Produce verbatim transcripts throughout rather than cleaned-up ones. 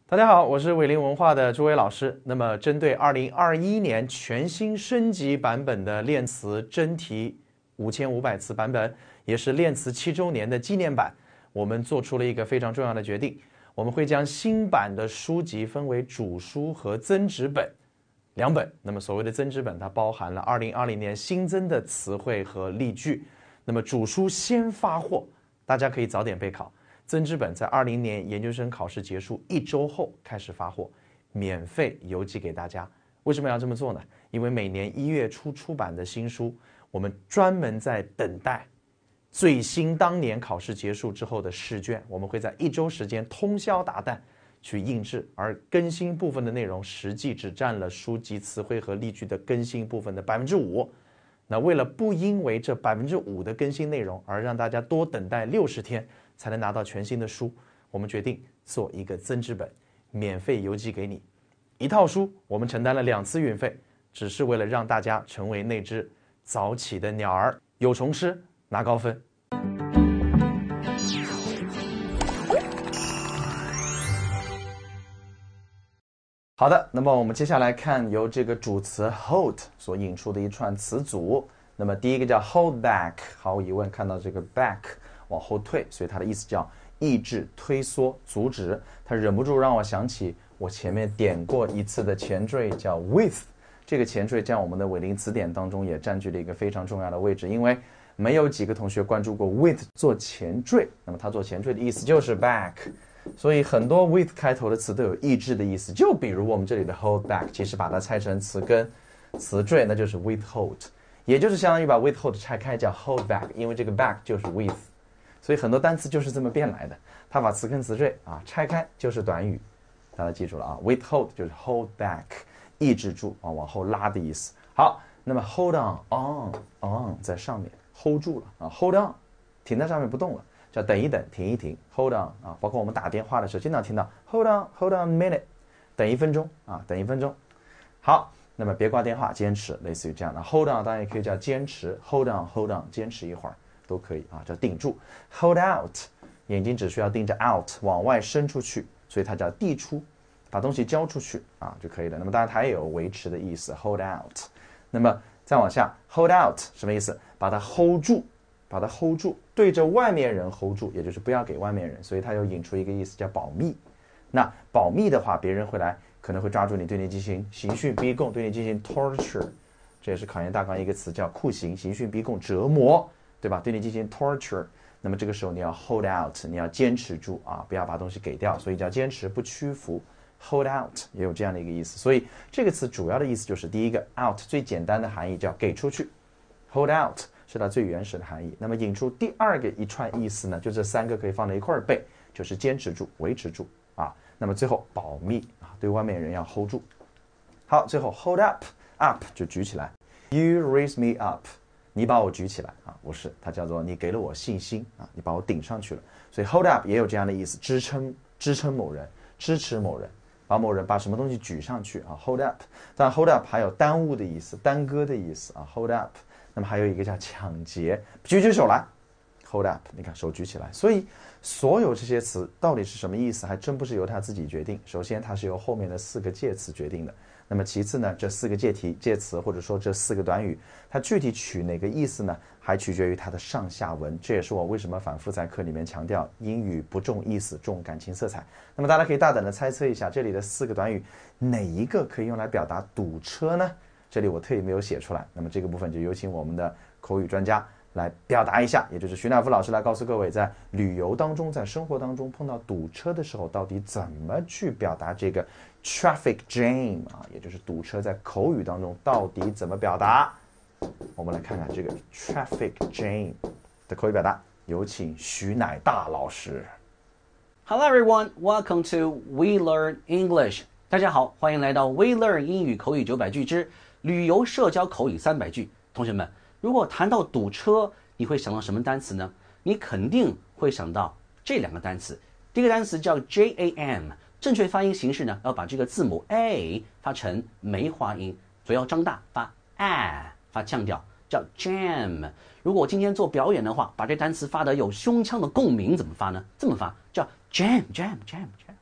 大家好，我是伟林文化的朱伟老师。那么，针对二零二一年全新升级版本的练词真题五千五百词版本，也是练词七周年的纪念版，我们做出了一个非常重要的决定。我们会将新版的书籍分为主书和增值本两本。那么，所谓的增值本，它包含了二零二零年新增的词汇和例句。那么，主书先发货，大家可以早点备考。增值本在二零年研究生考试结束一周后开始发货，免费邮寄给大家。为什么要这么做呢？因为每年一月初出版的新书，我们专门在等待最新当年考试结束之后的试卷，我们会在一周时间通宵达旦去印制，而更新部分的内容实际只占了书籍词汇和例句的更新部分的百分之五。那为了不因为这百分之五的更新内容而让大家多等待六十天才能拿到全新的书，我们决定做一个增值本，免费邮寄给你。一套书我们承担了两次运费，只是为了让大家成为那只早起的鸟儿，有虫吃拿高分。好的，那么我们接下来看由这个主词 hold 所引出的一串词组。那么第一个叫 hold back， 毫无疑问看到这个 back 往后退，所以它的意思叫抑制、推缩、阻止。它忍不住让我想起我前面点过一次的前缀叫 with， 这个前缀在我们的伟林词典当中也占据了一个非常重要的位置，因为没有几个同学关注过 with 做前缀，那么它做前缀的意思就是 back。所以很多 with 开头的词都有抑制的意思，就比如我们这里的 hold back， 其实把它拆成词根、词缀，那就是 withhold， 也就是相当于把 withhold 拆开叫 hold back， 因为这个 back 就是 with， 所以很多单词就是这么变来的。它把词根词缀啊拆开就是短语，大家记住了啊 ，withhold 就是 hold back， 抑制住啊往后拉的意思。好，那么 hold on on on 在上面 hold 住了啊 ，hold on 停在上面不动了。叫等一等，停一停 ，hold on 啊，包括我们打电话的时候，经常听到 hold on，hold on a minute， 等一分钟啊，等一分钟。好，那么别挂电话，坚持，类似于这样的 hold on， 当然也可以叫坚持 ，hold on，hold on， 坚持一会儿都可以啊，叫顶住 ，hold out， 眼睛只需要盯着 out， 往外伸出去，所以它叫递出，把东西交出去啊就可以了。那么当然它也有维持的意思 ，hold out。那么再往下 ，hold out 什么意思？把它 hold 住。把它 hold 住，对着外面人 hold 住，也就是不要给外面人，所以它又引出一个意思叫保密。那保密的话，别人会来可能会抓住你，对你进行刑讯逼供，对你进行 torture， 这也是考研大纲一个词叫酷刑、刑讯逼供、折磨，对吧？对你进行 torture， 那么这个时候你要 hold out， 你要坚持住啊，不要把东西给掉，所以叫坚持不屈服。hold out 也有这样的一个意思，所以这个词主要的意思就是第一个 out 最简单的含义叫给出去 ，hold out。是它最原始的含义。那么引出第二个一串意思呢，就这三个可以放在一块儿背，就是坚持住、维持住啊。那么最后保密啊，对外面人要 hold 住。好，最后 hold up，up 就举起来 ，you raise me up， 你把我举起来啊，不是，它叫做你给了我信心啊，你把我顶上去了。所以 hold up 也有这样的意思，支撑、支撑某人，支持某人，把某人把什么东西举上去啊 ，hold up。但 hold up 还有耽误的意思、耽搁的意思啊 ，hold up。那么还有一个叫抢劫，举起手来 ，hold up， 你看手举起来。所以所有这些词到底是什么意思，还真不是由他自己决定。首先，它是由后面的四个介词决定的。那么其次呢，这四个介题、介词或者说这四个短语，它具体取哪个意思呢，还取决于它的上下文。这也是我为什么反复在课里面强调，英语不重意思，重感情色彩。那么大家可以大胆的猜测一下，这里的四个短语哪一个可以用来表达堵车呢？这里我特意没有写出来，那么这个部分就有请我们的口语专家来表达一下，也就是徐乃夫老师来告诉各位，在旅游当中，在生活当中碰到堵车的时候，到底怎么去表达这个 traffic jam 啊，也就是堵车，在口语当中到底怎么表达？我们来看看这个 traffic jam 的口语表达，有请徐乃大老师。 Hello everyone, welcome to We Learn English. 大家好，欢迎来到 We Learn 英语口语九百句之旅游社交口语三百句。同学们，如果谈到堵车，你会想到什么单词呢？你肯定会想到这两个单词。第一个单词叫 J A M， 正确发音形式呢，要把这个字母 A 发成梅花音，嘴要张大，发 A， 发降调，叫 jam。如果我今天做表演的话，把这单词发得有胸腔的共鸣，怎么发呢？这么发，叫 jam jam jam jam。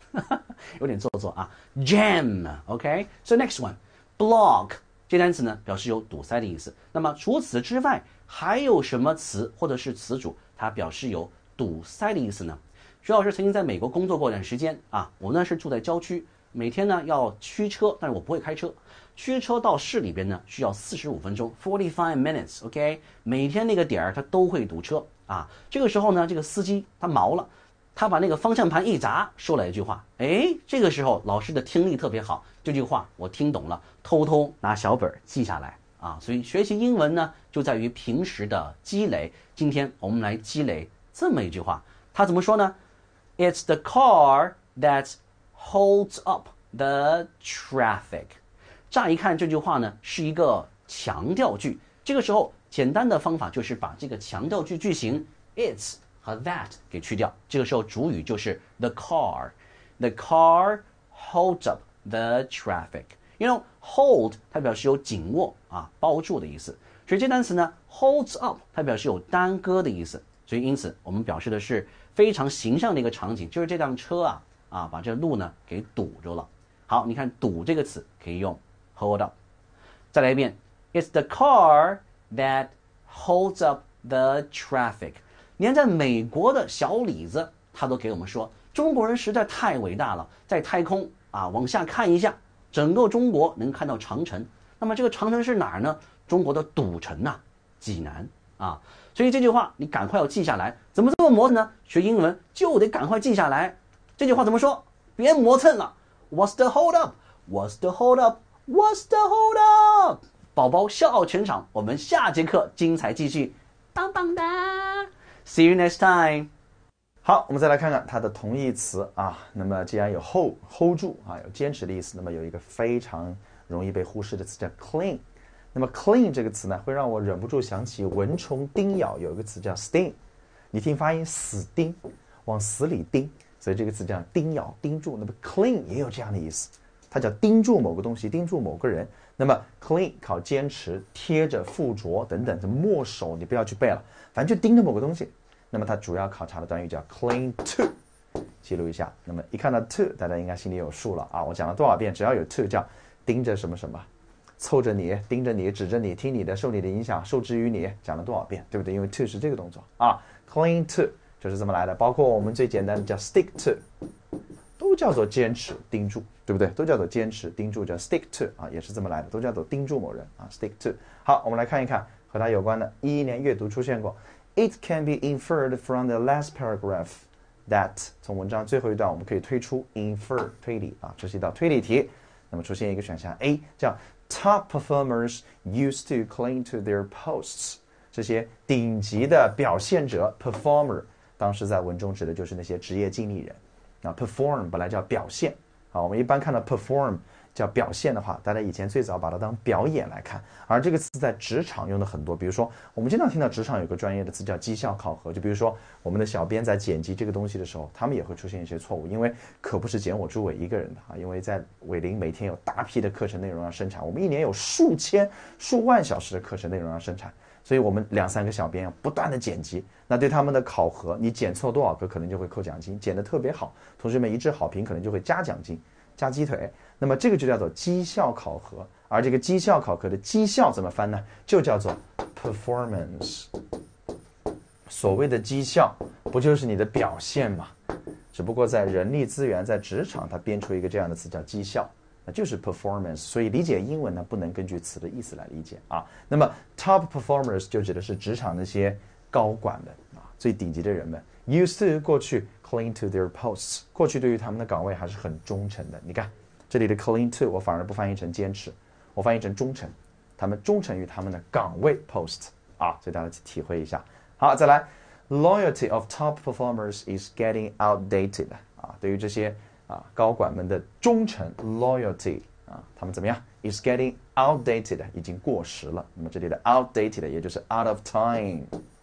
有点做作啊。Jam，OK，so、okay? next one，block 这单词呢表示有堵塞的意思。那么除此之外，还有什么词或者是词组它表示有堵塞的意思呢？徐老师曾经在美国工作过一段时间啊，我呢是住在郊区，每天呢要驱车，但是我不会开车。驱车到市里边呢，需要四十五分钟 ，forty-five minutes，OK，、okay? 每天那个点儿它都会堵车啊。这个时候呢，这个司机他毛了，他把那个方向盘一砸，说了一句话，哎，这个时候老师的听力特别好，这句话我听懂了，偷偷拿小本记下来啊。所以学习英文呢，就在于平时的积累。今天我们来积累这么一句话，他怎么说呢 ？It's the car that holds up the traffic。乍一看这句话呢是一个强调句，这个时候简单的方法就是把这个强调句句型 it's 和 that 给去掉，这个时候主语就是 the car the car holds up the traffic。 You know hold 它表示有紧握啊包住的意思，所以这单词呢 holds up 它表示有耽搁的意思，所以因此我们表示的是非常形象的一个场景，就是这辆车啊啊把这路呢给堵着了。好，你看堵这个词可以用hold up。 再来一遍 It's the car that holds up the traffic。 连在美国的小李子他都给我们说，中国人实在太伟大了，在太空啊往下看一下，整个中国能看到长城。那么这个长城是哪儿呢？中国的赌城啊，济南啊。所以这句话你赶快要记下来。怎么这么磨蹭呢？学英文就得赶快记下来。这句话怎么说？别磨蹭了。 What's the hold up? What's the hold up? What's the hold up? 宝宝笑傲全场，我们下节课精彩继续，棒棒哒 ！See you next time。 好，我们再来看看它的同义词啊。那么既然有 hold hold 住啊，有坚持的意思，那么有一个非常容易被忽视的词叫 clean。那么 clean 这个词呢，会让我忍不住想起蚊虫叮咬，有一个词叫 sting。你听发音，死叮，往死里叮，所以这个词叫叮咬、叮住。那么 clean 也有这样的意思。它叫盯住某个东西，盯住某个人。那么 clean 考坚持、贴着、附着等等，什么墨守你不要去背了，反正就盯着某个东西。那么它主要考察的短语叫 cling to， 记录一下。那么一看到 to， 大家应该心里有数了啊！我讲了多少遍，只要有 to 叫盯着什么什么，凑着你、盯着你、指着你、听你的、受你的影响、受制于你，讲了多少遍，对不对？因为 to 是这个动作啊 ，cling to 就是这么来的。包括我们最简单的叫 stick to。都叫做坚持盯住，对不对？都叫做坚持盯住，叫 stick to 啊，也是这么来的，都叫做盯住某人啊 stick to。 好，我们来看一看和它有关的一一年阅读出现过 It can be inferred from the last paragraph that 从文章最后一段我们可以推出 infer 推理啊，这是一道推理题。那么出现一个选项 A 叫 Top performers used to cling to their posts， 这些顶级的表现者 performer 当时在文中指的就是那些职业经理人啊 ，perform 本来叫表现，好，我们一般看到 perform 叫表现的话，大家以前最早把它当表演来看，而这个词在职场用的很多，比如说我们经常听到职场有个专业的词叫绩效考核，就比如说我们的小编在剪辑这个东西的时候，他们也会出现一些错误，因为可不是剪我朱伟一个人的啊，因为在伟林每天有大批的课程内容要生产，我们一年有数千数万小时的课程内容要生产。所以我们两三个小编要不断的剪辑，那对他们的考核，你剪错多少个可能就会扣奖金，剪得特别好，同学们一致好评可能就会加奖金，加鸡腿。那么这个就叫做绩效考核，而这个绩效考核的绩效怎么翻呢？就叫做 performance。所谓的绩效不就是你的表现吗？只不过在人力资源在职场它编出一个这样的词叫绩效，那就是 performance， 所以理解英文呢不能根据词的意思来理解啊。那么 top performers 就指的是职场那些高管们啊，最顶级的人们。used to 过去 cling to their posts， 过去对于他们的岗位还是很忠诚的。你看这里的 cling to 我反而不翻译成坚持，我翻译成忠诚，他们忠诚于他们的岗位 post 啊，所以大家去体会一下。好，再来 loyalty of top performers is getting outdated 啊，对于这些啊，高管们的忠诚 loyalty 啊，他们怎么样 is getting outdated 已经过时了。那么这里的 outdated 也就是 out of time，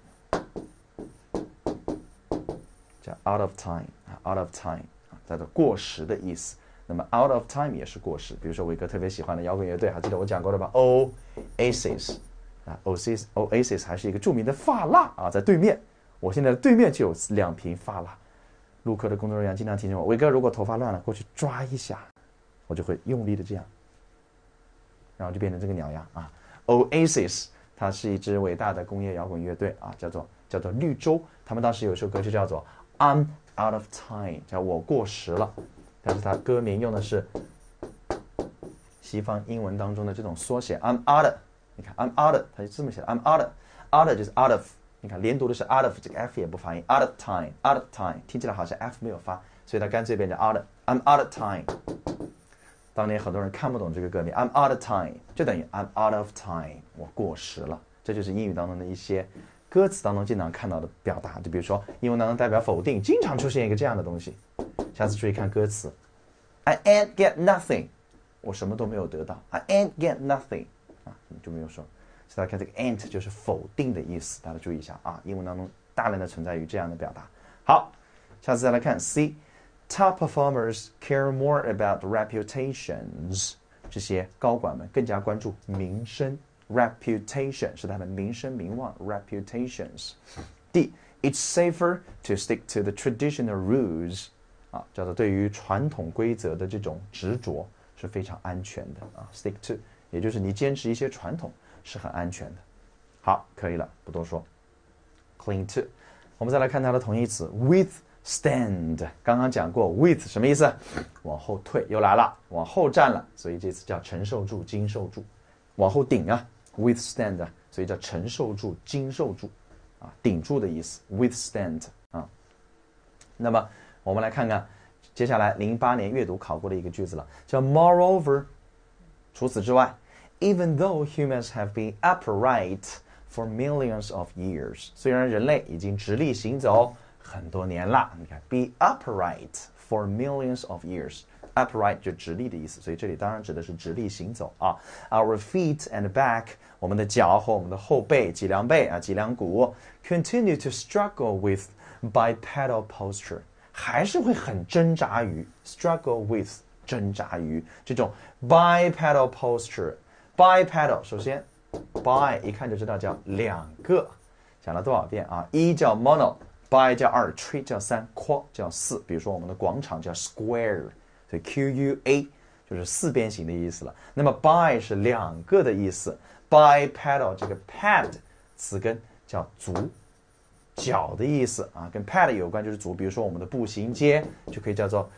叫 out of time out of time 啊，叫做过时的意思。那么 out of time 也是过时。比如说伟哥特别喜欢的摇滚乐队，还记得我讲过的吧 ？Oasis 啊 ，Oasis Oasis 还是一个著名的发蜡啊，在对面，我现在对面就有两瓶发蜡。 录课的工作人员经常提醒我，伟哥如果头发乱了，过去抓一下，我就会用力的这样，然后就变成这个鸟样啊。Oasis 它是一支伟大的工业摇滚乐队啊，叫做叫做绿洲，他们当时有一首歌就叫做 I'm out of time， 叫我过时了，但是它歌名用的是西方英文当中的这种缩写 I'm out of， 你看 I'm out of 它就这么写的 I'm out of out of 就是 out of， 你看连读的是 out of， 这个 F 也不发音 out of time out of time 听起来好像 F 没有发，所以它干脆变成 out of I'm out of time。 当年很多人看不懂这个歌名 I'm out of time 就等于 I'm out of time， 我过时了。这就是英语当中的一些歌词当中经常看到的表达，就比如说英文当中代表否定经常出现一个这样的东西，下次注意看歌词 I ain't get nothing， 我什么都没有得到 I ain't get nothing 啊，你就没有说，所以大家看这个 ain't 就是否定的意思，大家注意一下啊，英文当中大量的存在于这样的表达。好，下次再来看 C， Top performers care more about reputations， 这些高管们更加关注名声，reputation 是他们名声名望 reputations。 D It's safer to stick to the traditional rules， 啊，叫做对于传统规则的这种执着是非常安全的啊 stick to 也就是你坚持一些传统是很安全的。好，可以了，不多说。 Cling to， 我们再来看它的同义词 withstand， 刚刚讲过 with 什么意思，往后退，又来了，往后站了，所以这次叫承受住经受住，往后顶啊 withstand 啊，所以叫承受住经受住啊，顶住的意思 withstand 啊。那么我们来看看接下来零八年阅读考过的一个句子了，叫 Moreover， 除此之外 Even though humans have been upright for millions of years， 虽然人类已经直立行走很多年了，你看 be upright for millions of years， upright 就直立的意思，所以这里当然指的是直立行走啊。Our feet and back， 我们的脚和我们的后背脊梁背啊脊梁骨 continue to struggle with bipedal posture， 还是会很挣扎于 struggle with 挣扎于这种 bipedal posture。bipedal 首先 bi 一看就知道叫两个，讲了多少遍啊？一叫 mono， bi 叫二， tree 叫三， quad 叫四。比如说我们的广场叫 square， 所以 Q U A 就是四边形的意思了。那么 bi 是两个的意思， bipedal 这个 pad 词根叫足脚的意思啊，跟 pad 有关就是足。比如说我们的步行街就可以叫做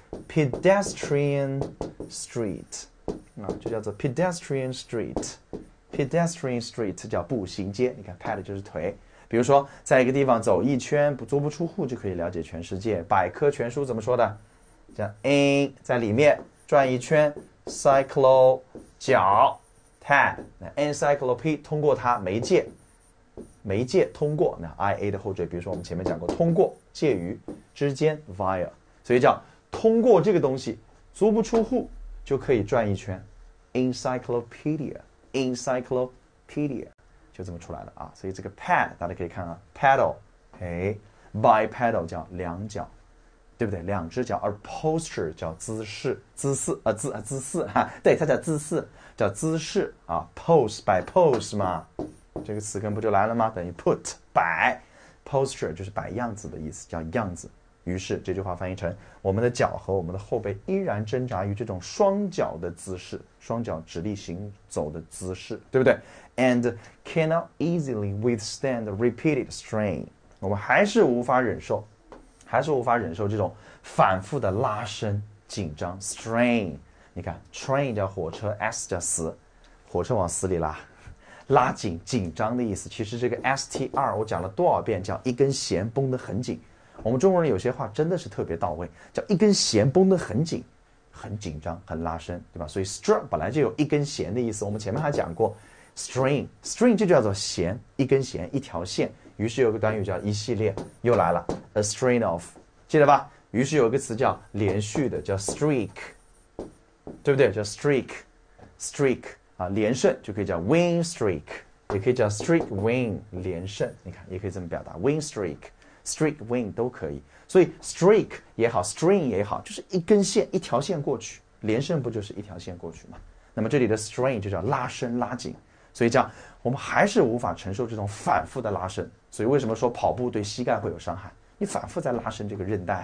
pedestrian street， 啊，就叫做 pedestrian street。pedestrian street 叫步行街，你看 pad 就是腿。比如说在一个地方走一圈不足不出户就可以了解全世界，百科全书怎么说的？叫 in 在里面转一圈 cyclo 脚 pad encyclopedia 通过它媒介媒介通过，那 ia 的后缀，比如说我们前面讲过通过介于之间 via， 所以叫通过这个东西足不出户就可以转一圈 encyclopedia encyclopedia 就这么出来了啊。所以这个 pad 大家可以看啊 paddle， 哎 bipedal 叫两脚，对不对？两只脚，而 posture 叫姿势姿势啊姿啊姿势哈，对，它叫姿势叫姿势啊 pose by pose 嘛，这个词根不就来了吗？等于 put 摆 posture 就是摆样子的意思，叫样子。于是这句话翻译成我们的脚和我们的后背依然挣扎于这种双脚的姿势，双脚直立行走的姿势，对不对？ And cannot easily withstand repeated strain， 我们还是无法忍受还是无法忍受这种反复的拉伸紧张 strain。 你看 train 叫火车， s 叫死，火车往死里拉，拉紧紧张的意思。其实这个 str 我讲了多少遍，叫一根弦绷得很紧。我们中国人有些话真的是特别到位，叫一根弦绷得很紧，很紧张，很拉伸，对吧？所以 string 本来就有一根弦的意思，我们前面还讲过 string string 就叫做弦，一根弦，一条线。于是有个短语叫一系列，又来了 a string of， 记得吧？于是有个词叫连续的，叫 streak， 对不对？叫 streak streak 啊，连胜就可以叫 win streak， 也可以叫 streak win 连胜，你看也可以这么表达 win streak streak win 都可以。所以 streak 也好 string 也好，就是一根线一条线过去，连胜不就是一条线过去吗？那么这里的 strain 就叫拉伸拉紧，所以这样我们还是无法承受这种反复的拉伸。所以为什么说跑步对膝盖会有伤害？你反复在拉伸这个韧带，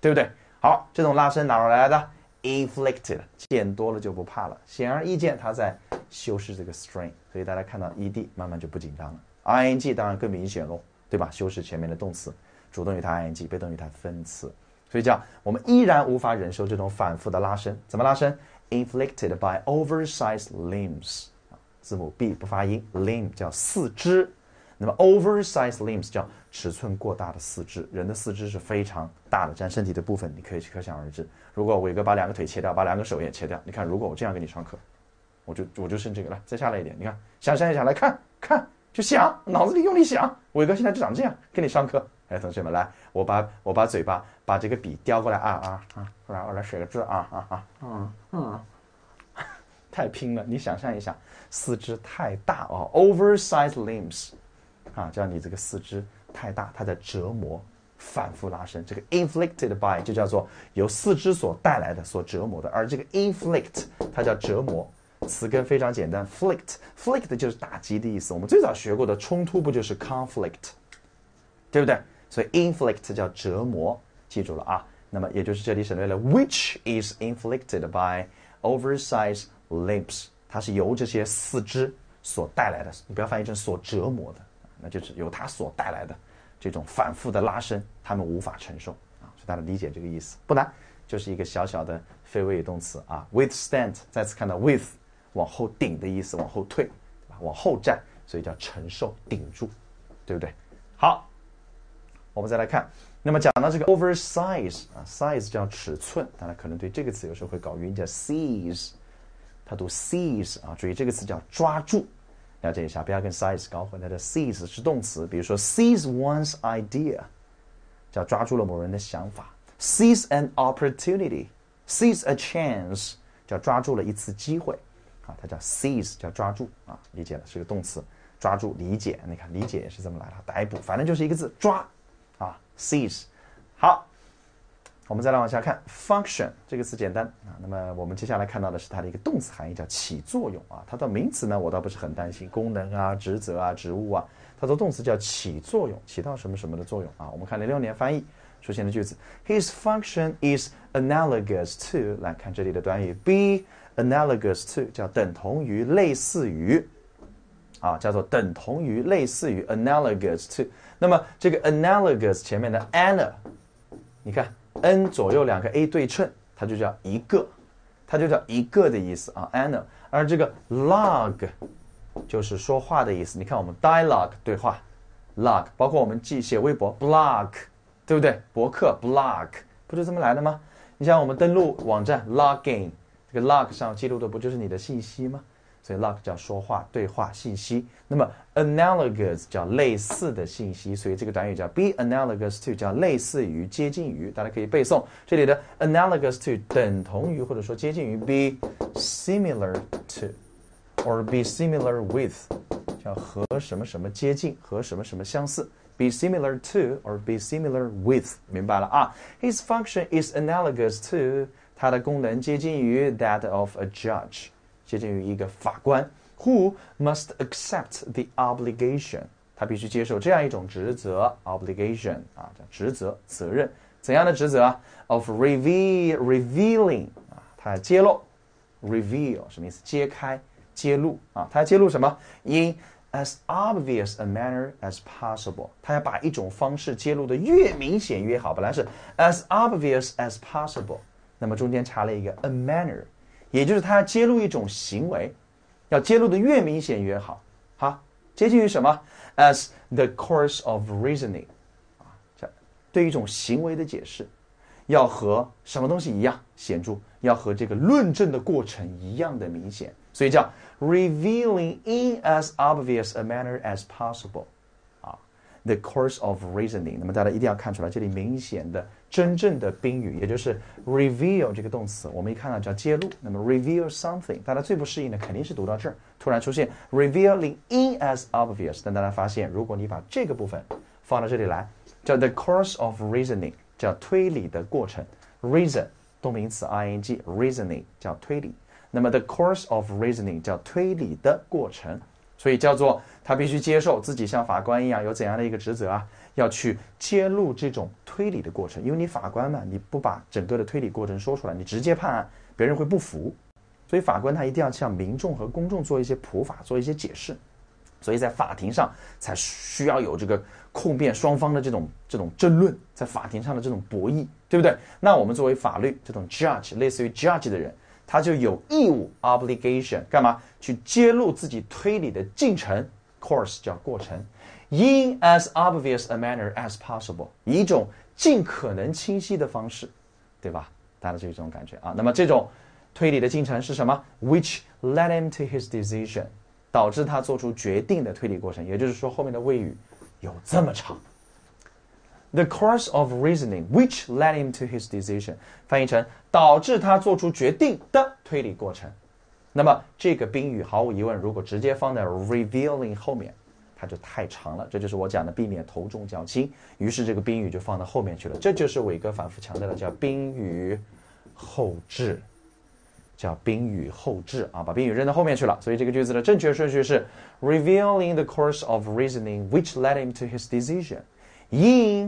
对不对？好，这种拉伸哪儿来的 ？inflicted， 见多了就不怕了。显而易见，它在修饰这个 strain， 所以大家看到 ed 慢慢就不紧张了。ing 当然更明显喽，对吧？修饰前面的动词，主动语态 ing， 被动语态分词。所以这样，我们依然无法忍受这种反复的拉伸。怎么拉伸 ？inflicted by oversized limbs， 字母 b 不发音 ，limb 叫四肢。那么 oversized limbs 叫尺寸过大的四肢，人的四肢是非常大的，占身体的部分，你可以可想而知。如果伟哥把两个腿切掉，把两个手也切掉，你看，如果我这样给你上课，我就我就剩这个了。再下来一点，你看，想象一下，来看看，就想，脑子里用力想。伟哥现在就长这样给你上课。哎，同学们，来，我把我把嘴巴把这个笔叼过来啊啊啊，来我来写个字啊啊啊，嗯嗯，太拼了。你想象一下，四肢太大哦 ，oversized limbs。啊，叫你这个四肢太大，它在折磨，反复拉伸。这个 inflicted by 就叫做由四肢所带来的、所折磨的，而这个 inflict 它叫折磨，词根非常简单 ，flict，flict 就是打击的意思。我们最早学过的冲突不就是 conflict， 对不对？所以 inflict 叫折磨，记住了啊。那么也就是这里省略了 which is inflicted by oversized limbs， 它是由这些四肢所带来的，你不要翻译成所折磨的。那就是由它所带来的这种反复的拉伸，他们无法承受啊，所以大家理解这个意思不难，就是一个小小的非谓语动词啊。withstand 再次看到 with 往后顶的意思，往后退，对吧？往后站，所以叫承受、顶住，对不对？好，我们再来看，那么讲到这个 oversize 啊 ，size 叫尺寸，大家可能对这个词有时候会搞晕，叫 seize， 它读 seize 啊，注意这个词叫抓住。了解一下，不要跟 size 搞混。它的 seize 是动词，比如说 seize one's idea， 叫抓住了某人的想法 ；seize an opportunity，seize a chance， 叫抓住了一次机会。啊，它叫 seize， 叫抓住啊，理解了，是个动词，抓住、理解。你看，理解也是这么来的，逮捕，反正就是一个字，抓啊 ，seize。好。我们再来往下看 function 这个词简单啊，那么我们接下来看到的是它的一个动词含义，叫起作用啊。它的名词呢，我倒不是很担心，功能啊、职责啊、职务啊，它的动词叫起作用，起到什么什么的作用啊。我们看零六年翻译出现的句子 ，His function is analogous to， 来看这里的短语 be analogous to， 叫等同于、类似于，啊，叫做等同于、类似于 analogous to。那么这个 analogous 前面的 ana， 你看。n 左右两个 a 对称，它就叫一个，它就叫一个的意思啊 ，ana。而这个 log 就是说话的意思。你看我们 dialogue 对话 ，log， 包括我们记写微博 blog， 对不对？博客 blog 不就这么来的吗？你像我们登录网站 login， 这个 log 上记录的不就是你的信息吗？所以 log 叫说话、对话、信息。那么 analogous 叫类似的信息，所以这个短语叫 be analogous to， 叫类似于、接近于。大家可以背诵这里的 analogous to 等同于或者说接近于 be similar to or be similar with， 叫和什么什么接近，和什么什么相似。be similar to or be similar with， 明白了啊 ？His function is analogous to， 它的功能接近于 that of a judge。接近于一个法官 ，who must accept the obligation， 他必须接受这样一种职责 obligation 啊，叫职责、责任，怎样的职责啊 ？of reveal revealing 啊，他要揭露 reveal 什么意思？揭开、揭露啊，他要揭露什么 ？in as obvious a manner as possible， 他要把一种方式揭露的越明显越好。本来是 as obvious as possible， 那么中间插了一个 a manner。也就是他要揭露一种行为，要揭露的越明显越好。好，接近于什么 ？As the course of reasoning， 啊，对一种行为的解释，要和什么东西一样显著，要和这个论证的过程一样的明显，所以叫 revealing in as obvious a manner as possible。啊 ，the course of reasoning。那么大家一定要看出来，这里明显的。真正的宾语，也就是 reveal 这个动词，我们一看到叫揭露。那么 reveal something， 大家最不适应的肯定是读到这儿，突然出现 revealing in as obvious。但大家发现，如果你把这个部分放到这里来，叫 the course of reasoning， 叫推理的过程。reason 动名词 ing reasoning 叫推理。那么 the course of reasoning 叫推理的过程。 所以叫做他必须接受自己像法官一样有怎样的一个职责啊，要去揭露这种推理的过程。因为你法官嘛，你不把整个的推理过程说出来，你直接判案，别人会不服。所以法官他一定要向民众和公众做一些普法，做一些解释。所以在法庭上才需要有这个控辩双方的这种这种争论，在法庭上的这种博弈，对不对？那我们作为法律这种 judge， 类似于 judge 的人，他就有义务 obligation 干嘛？去揭露自己推理的进程 course 叫过程 in as obvious a manner as possible， 以一种尽可能清晰的方式，对吧？大家就有这种感觉啊。那么这种推理的进程是什么 ？Which led him to his decision， 导致他做出决定的推理过程。也就是说，后面的谓语有这么长。The course of reasoning which led him to his decision， 翻译成导致他做出决定的推理过程。那么这个宾语毫无疑问，如果直接放在 revealing 后面，它就太长了。这就是我讲的避免头重脚轻，于是这个宾语就放到后面去了。这就是伟哥反复强调的，叫宾语后置，叫宾语后置啊，把宾语扔到后面去了。所以这个句子的正确顺序是 revealing the course of reasoning which led him to his decision in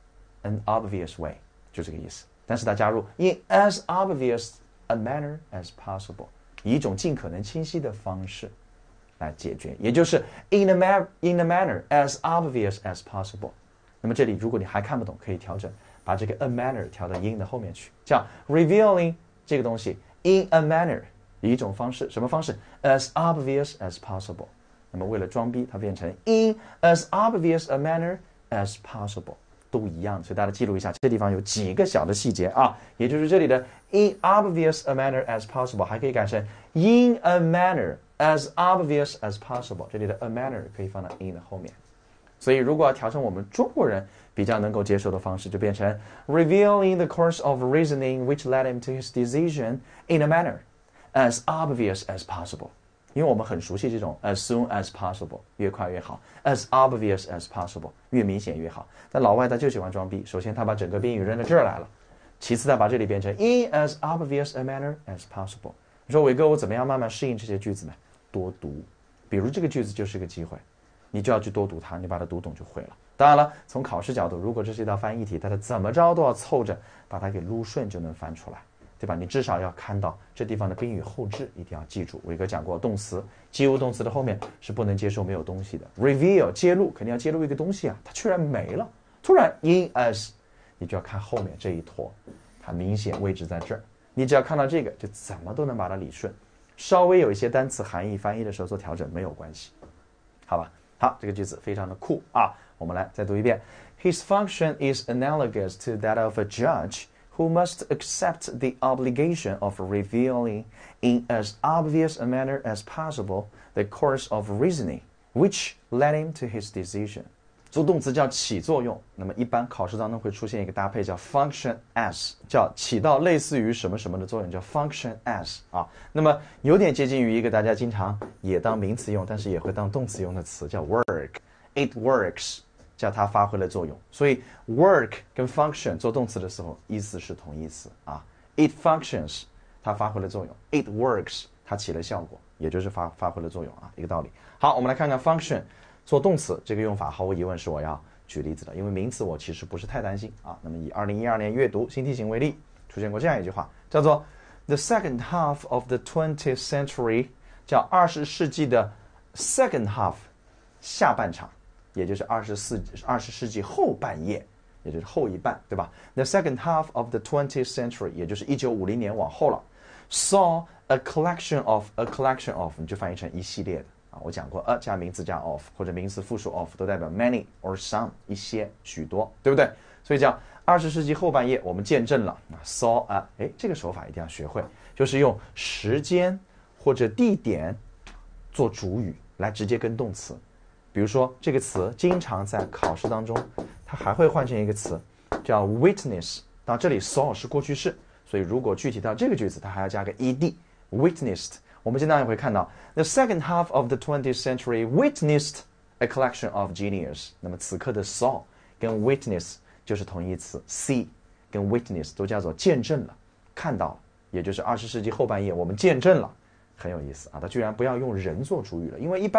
an obvious way， 就这个意思。但是它加入 in as obvious a manner as possible， 以一种尽可能清晰的方式来解决，也就是 in a, ma- in a manner as obvious as possible。 那么这里如果你还看不懂，可以调整，把这个 a manner 调到 in 的后面去，叫 revealing 这个东西 in a manner， 以一种方式，什么方式 as obvious as possible。 那么为了装逼，它变成 in as obvious a manner as possible，都一样，所以大家记录一下，这地方有几个小的细节啊，也就是这里的 in obvious a manner as possible 还可以改成 in a manner as obvious as possible， 这里的 a manner 可以放到 in 的后面。所以如果要调成我们中国人比较能够接受的方式，就变成 revealing the course of reasoning which led him to his decision in a manner as obvious as possible。因为我们很熟悉这种 as soon as possible， 越快越好 as obvious as possible， 越明显越好。但老外他就喜欢装逼，首先他把整个宾语扔到这儿来了，其次他把这里变成 in as obvious a manner as possible。 你说伟哥，我怎么样慢慢适应这些句子呢？多读，比如这个句子就是个机会，你就要去多读它，你把它读懂就会了。当然了，从考试角度，如果这是一道翻译题，它的怎么着都要凑着把它给撸顺就能翻出来，对吧？你至少要看到这地方的宾语后置，一定要记住。伟哥讲过，动词及物动词的后面是不能接受没有东西的。reveal 揭露，肯定要揭露一个东西啊，它居然没了，突然 in as， 你就要看后面这一坨，它明显位置在这儿，你只要看到这个，就怎么都能把它理顺。稍微有一些单词含义翻译的时候做调整没有关系，好吧？好，这个句子非常的酷啊，我们来再读一遍。His function is analogous to that of a judge who must accept the obligation of revealing in as obvious a manner as possible the course of reasoning which led him to his decision。 做动词叫起作用，那么一般考试当中会出现一个搭配叫 function as， 叫起到类似于什么什么的作用，叫 function as 啊。那么有点接近于一个大家经常也当名词用，但是也会当动词用的词叫 work。It works， 叫它发挥了作用。所以 work 跟 function 做动词的时候意思是同义词啊。It functions， 它发挥了作用。It works， 它起了效果，也就是发发挥了作用啊，一个道理。好，我们来看看 function。做动词这个用法毫无疑问是我要举例子的，因为名词我其实不是太担心啊。那么以二零一二年阅读新题型为例，出现过这样一句话，叫做 The second half of the twentieth century， 叫二十世纪的 second half 下半场，也就是二十四二十世纪后半叶，也就是后一半，对吧？ The second half of the twentieth century， 也就是一九五零年往后了 ，saw a collection of a collection of， 你就翻译成一系列的。我讲过 a 加名词加 of 或者名词复数 of 都代表 many or some 一些许多，对不对？所以讲二十世纪后半叶我们见证了 saw a， 哎，这个手法一定要学会，就是用时间或者地点做主语来直接跟动词。比如说这个词经常在考试当中它还会换成一个词叫 witness， 到这里 saw 是过去式，所以如果具体到这个句子它还要加个 ed witnessed。我们经常也会看到 the second half of the twentieth century witnessed a collection of genius。 那么此刻的 saw 跟 witness 就是同义词， see 跟 witness 都叫做见证了，看到了，也就是二十世纪后半叶我们见证了，很有意思啊。它居然不要用人做主语了，因为一般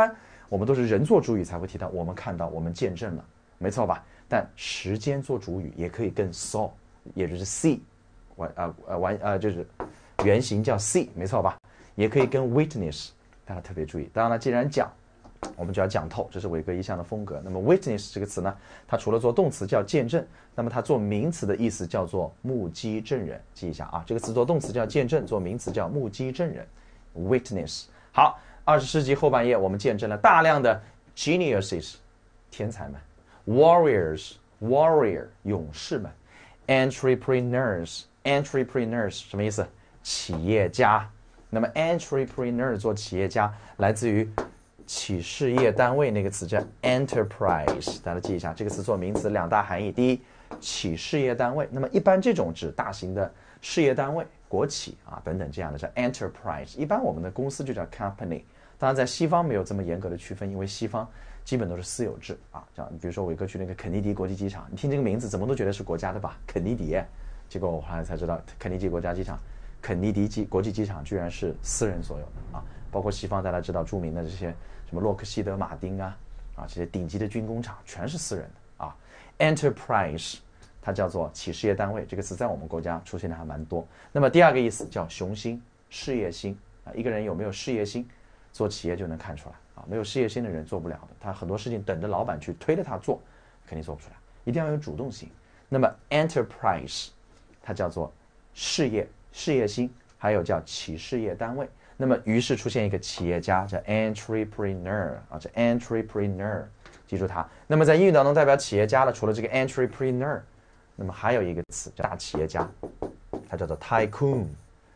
我们都是人做主语才会提到我们看到，我们见证了，没错吧？但时间做主语也可以跟 saw， 也就是 see， 完呃呃完呃就是原型叫 see， 没错吧？也可以跟 witness， 大家特别注意。当然了，既然讲，我们就要讲透，这是伟哥一向的风格。那么 witness 这个词呢，它除了做动词叫见证，那么它做名词的意思叫做目击证人，记一下啊，这个词做动词叫见证，做名词叫目击证人 ，witness。好，二十世纪后半叶，我们见证了大量的 geniuses， 天才们 ，warriors warrior 勇士们 ，entrepreneurs entrepreneurs 什么意思？企业家。那么 entrepreneur 做企业家，来自于企事业单位那个词叫 enterprise， 大家记一下，这个词做名词两大含义。第一，企事业单位，那么一般这种指大型的事业单位、国企啊等等这样的叫 enterprise。一般我们的公司就叫 company。当然，在西方没有这么严格的区分，因为西方基本都是私有制啊。像比如说伟哥去那个肯尼迪国际机场，你听这个名字怎么都觉得是国家的吧？肯尼迪，结果我后来才知道，肯尼迪国家机场。肯尼迪机国际机场居然是私人所有的啊！包括西方大家知道著名的这些什么洛克希德马丁啊啊这些顶级的军工厂全是私人的啊。Enterprise 它叫做企事业单位，这个词在我们国家出现的还蛮多。那么第二个意思叫雄心、事业心啊，一个人有没有事业心，做企业就能看出来啊。没有事业心的人做不了的，他很多事情等着老板去推着他做，肯定做不出来，一定要有主动性。那么 enterprise 它叫做事业。事业心，还有叫企事业单位。那么于是出现一个企业家叫 entrepreneur 啊，这 entrepreneur 记住它。那么在英语当中代表企业家的，除了这个 entrepreneur， 那么还有一个词叫大企业家，它叫做 tycoon。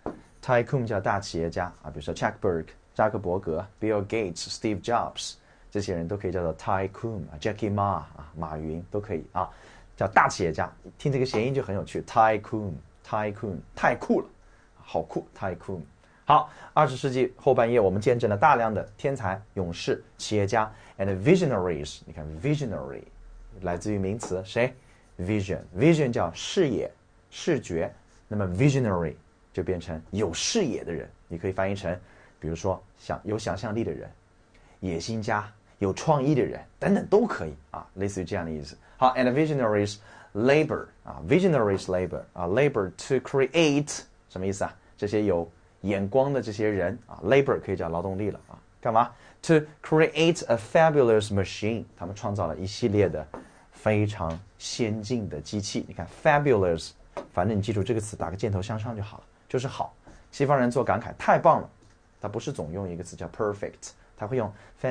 tycoon 叫大企业家啊，比如说 Chuck Berg 扎克伯格、Bill Gates、Steve Jobs 这些人都可以叫做 tycoon 啊 ，Jackie Ma 啊，马云都可以啊，叫大企业家。听这个谐音就很有趣 ，tycoon。tycoon 太酷了，好酷 tycoon。 好，二十世纪后半叶，我们见证了大量的天才、勇士、企业家 and visionaries。 你看 visionary 来自于名词谁 vision vision 叫视野、视觉，那么 visionary 就变成有视野的人，你可以翻译成比如说想有想象力的人、野心家、有创意的人等等都可以啊，类似于这样的意思。好 and visionaries labor 啊 ，visionaries labor 啊 ，labor to create 什么意思啊？这些有眼光的这些人啊 ，labor 可以叫劳动力了啊，干嘛 ？To create a fabulous machine， 他们创造了一系列的非常先进的机器。你看 fabulous， 反正你记住这个词，打个箭头向上就好了，就是好。西方人做感慨，太棒了，他不是总用一个词叫 perfect， 他会用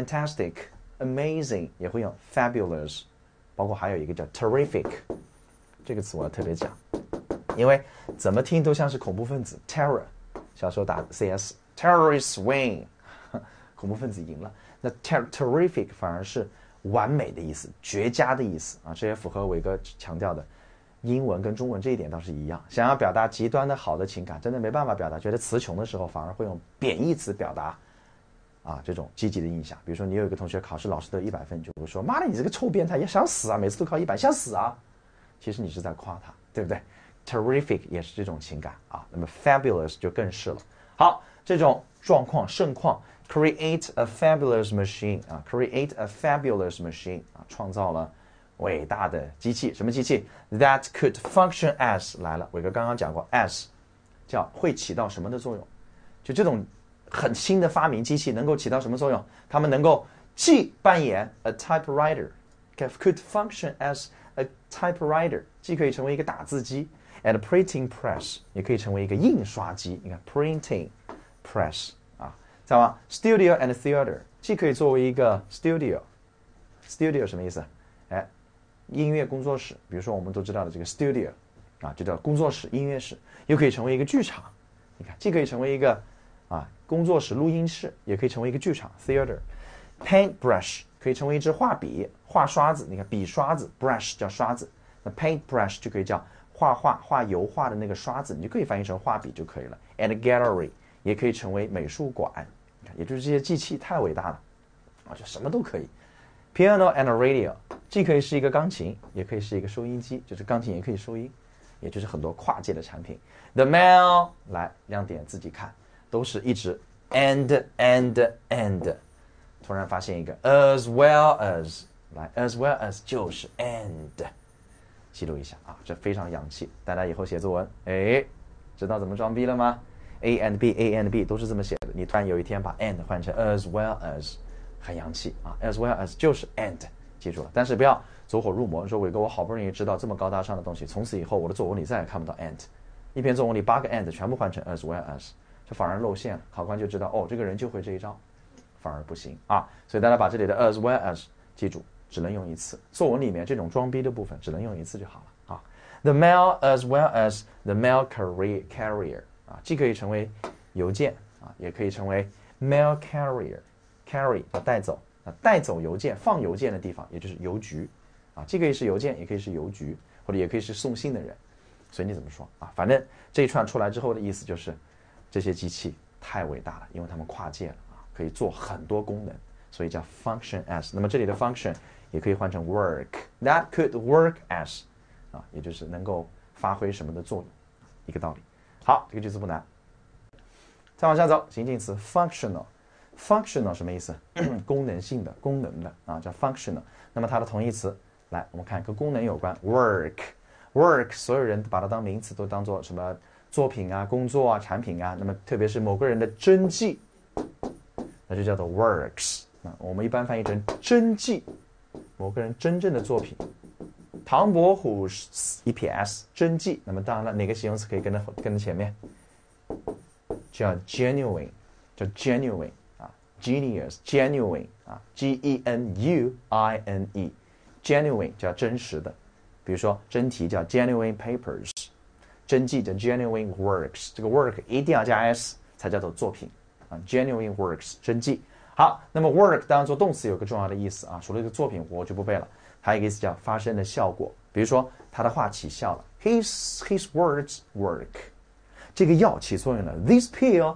fantastic、amazing， 也会用 fabulous， 包括还有一个叫 terrific。这个词我要特别讲，因为怎么听都像是恐怖分子 terror， 小时候打 C S terrorist win， 恐怖分子赢了。那 ter terrific 反而是完美的意思，绝佳的意思啊，这也符合伟哥强调的英文跟中文这一点倒是一样。想要表达极端的好的情感，真的没办法表达，觉得词穷的时候反而会用贬义词表达啊这种积极的印象。比如说你有一个同学考试老师得一百分，就会说妈的你这个臭变态也想死啊，每次都考一百想死啊，其实你是在夸他，对不对？ Terrific 也是这种情感啊，那么 fabulous 就更是了。好，这种状况盛况 create a fabulous machine 啊 create a fabulous machine 啊，创造了伟大的机器。什么机器 that could function as 来了，伟哥刚刚讲过 as 叫会起到什么的作用，就这种很新的发明机器能够起到什么作用，他们能够既扮演 a typewriter could function as a typewriter， 既可以成为一个打字机 and a printing press， 也可以成为一个印刷机。你看 printing press 啊，知道吗 ？Studio and theater 既可以作为一个 studio，studio 什么意思？哎，音乐工作室，比如说我们都知道的这个 studio 啊，就叫工作室、音乐室，又可以成为一个剧场。你看，既可以成为一个啊工作室、录音室，也可以成为一个剧场 theater。Paintbrush 可以成为一支画笔、画刷子。你看，笔刷子 brush 叫刷子，那 paintbrush 就可以叫画画、画油画的那个刷子，你就可以翻译成画笔就可以了。And gallery 也可以成为美术馆，你看，也就是这些机器太伟大了啊，就什么都可以。Piano and radio 既可以是一个钢琴，也可以是一个收音机，就是钢琴也可以收音，也就是很多跨界的产品。The mail 来亮点自己看，都是一直 and and and， 突然发现一个 as well as， 来 as well as 就是 and， 记录一下啊，这非常洋气。大家以后写作文，哎，知道怎么装逼了吗？ A and B A and B 都是这么写的。你突然有一天把 and 换成 as well as， 很洋气啊 as well as 就是 and， 记住了。但是不要走火入魔，说伟哥我好不容易知道这么高大上的东西，从此以后我的作文里再也看不到 and， 一篇作文里八个 and 全部换成 as well as， 这反而露馅了，考官就知道哦这个人就会这一招，反而不行啊。所以大家把这里的 as well as 记住，只能用一次。作文里面这种装逼的部分只能用一次就好了啊。The mail as well as the mail carrier carrier 啊，既可以成为邮件啊，也可以成为 mail carrier。carry 叫带走啊，带走邮件放邮件的地方，也就是邮局啊，既可以是邮件，也可以是邮局，或者也可以是送信的人，随你怎么说啊。反正这一串出来之后的意思就是，这些机器太伟大了，因为它们跨界了啊，可以做很多功能，所以叫 function as。那么这里的 function 也可以换成 work，that could work as 啊，也就是能够发挥什么的作用，一个道理。好，这个句子不难。再往下走，形近词 functional。functional 什么意思？功能性的、功能的啊，叫 functional。那么它的同义词，来，我们看跟功能有关 ，work。work 所有人把它当名词都当做什么作品啊、工作啊、产品啊。那么特别是某个人的真迹，那就叫做 works。那我们一般翻译成真迹，某个人真正的作品。唐伯虎一撇 s 真迹，那么当然了，哪个形容词可以跟着跟着前面？叫 genuine， 叫 genuine 啊 ，genius genuine 啊 ，G E N U I N E，genuine 叫真实的。比如说真题叫 genuine papers， 真迹叫 genuine works， 这个 work 一定要加 s 才叫做作品啊 ，genuine works 真迹。好，那么 work 当然做动词有个重要的意思啊，除了这个作品我就不背了。还有一个意思叫发生的效果，比如说他的话起效了 ，his his words work， 这个药起作用了 ，this pill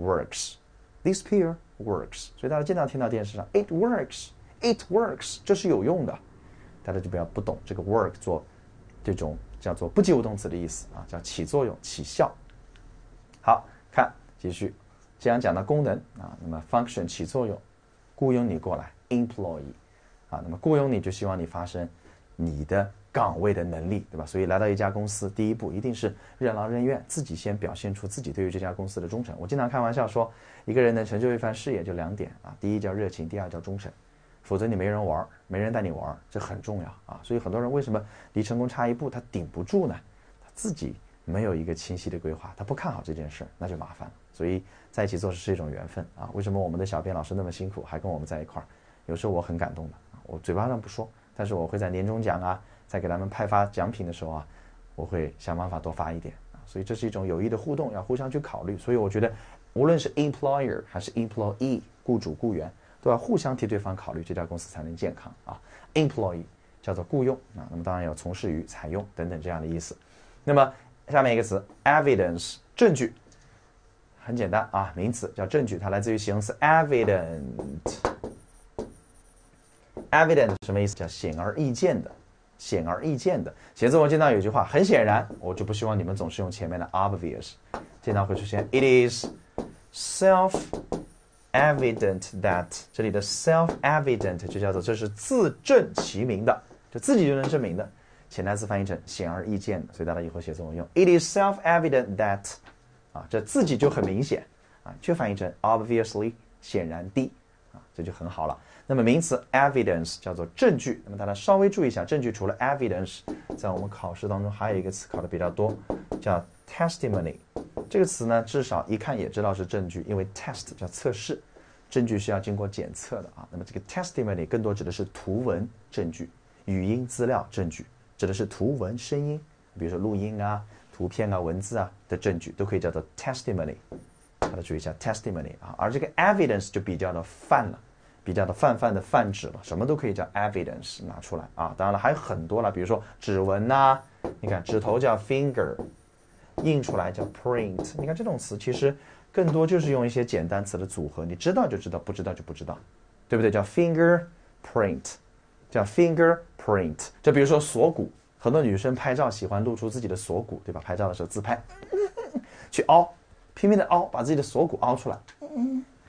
works，this pill works， 所以大家经常听到电视上 it works，it works， 这是有用的，大家就不要不懂这个 work 做这种叫做不及物动词的意思啊，叫起作用、起效。好，看继续，既然讲到功能啊，那么 function 起作用，雇佣你过来 employee。啊，那么雇佣你就希望你发生你的岗位的能力，对吧？所以来到一家公司，第一步一定是任劳任怨，自己先表现出自己对于这家公司的忠诚。我经常开玩笑说，一个人能成就一番事业就两点啊，第一叫热情，第二叫忠诚。否则你没人玩，没人带你玩，这很重要啊。所以很多人为什么离成功差一步，他顶不住呢？他自己没有一个清晰的规划，他不看好这件事，那就麻烦了。所以在一起做事是一种缘分啊。为什么我们的小编老师那么辛苦，还跟我们在一块儿？有时候我很感动的。我嘴巴上不说，但是我会在年终奖啊，在给他们派发奖品的时候啊，我会想办法多发一点啊。所以这是一种有益的互动，要互相去考虑。所以我觉得，无论是 employer 还是 employee， 雇主雇员都要互相替对方考虑，这家公司才能健康啊。employee 叫做雇佣啊，那么当然有从事于、采用等等这样的意思。那么下面一个词 evidence 证据，很简单啊，名词叫证据，它来自于形容词 evident。evident 什么意思？叫显而易见的，显而易见的。写作文经常有句话，很显然，我就不希望你们总是用前面的 obvious， 经常会出现 it is self-evident that， 这里的 self-evident 就叫做这是自证其明的，就自己就能证明的。潜台词翻译成显而易见的，所以大家以后写作文用 it is self-evident that， 啊，这自己就很明显啊，就翻译成 obviously 显然地啊，这就很好了。那么名词 evidence 叫做证据，那么大家稍微注意一下，证据除了 evidence， 在我们考试当中还有一个词考的比较多，叫 testimony。这个词呢，至少一看也知道是证据，因为 test 叫测试，证据是要经过检测的啊。那么这个 testimony 更多指的是图文证据、语音资料证据，指的是图文声音，比如说录音啊、图片啊、文字啊的证据都可以叫做 testimony。大家注意一下 testimony 啊，而这个 evidence 就比较的泛了。比较的泛泛的泛指了，什么都可以叫 evidence 拿出来啊。当然了，还有很多了，比如说指纹呐、啊，你看指头叫 finger， 印出来叫 print。你看这种词其实更多就是用一些简单词的组合，你知道就知道，不知道就不知道，对不对？叫 fingerprint， 叫 fingerprint。就比如说锁骨，很多女生拍照喜欢露出自己的锁骨，对吧？拍照的时候自拍，去凹，拼命的凹，把自己的锁骨凹出来。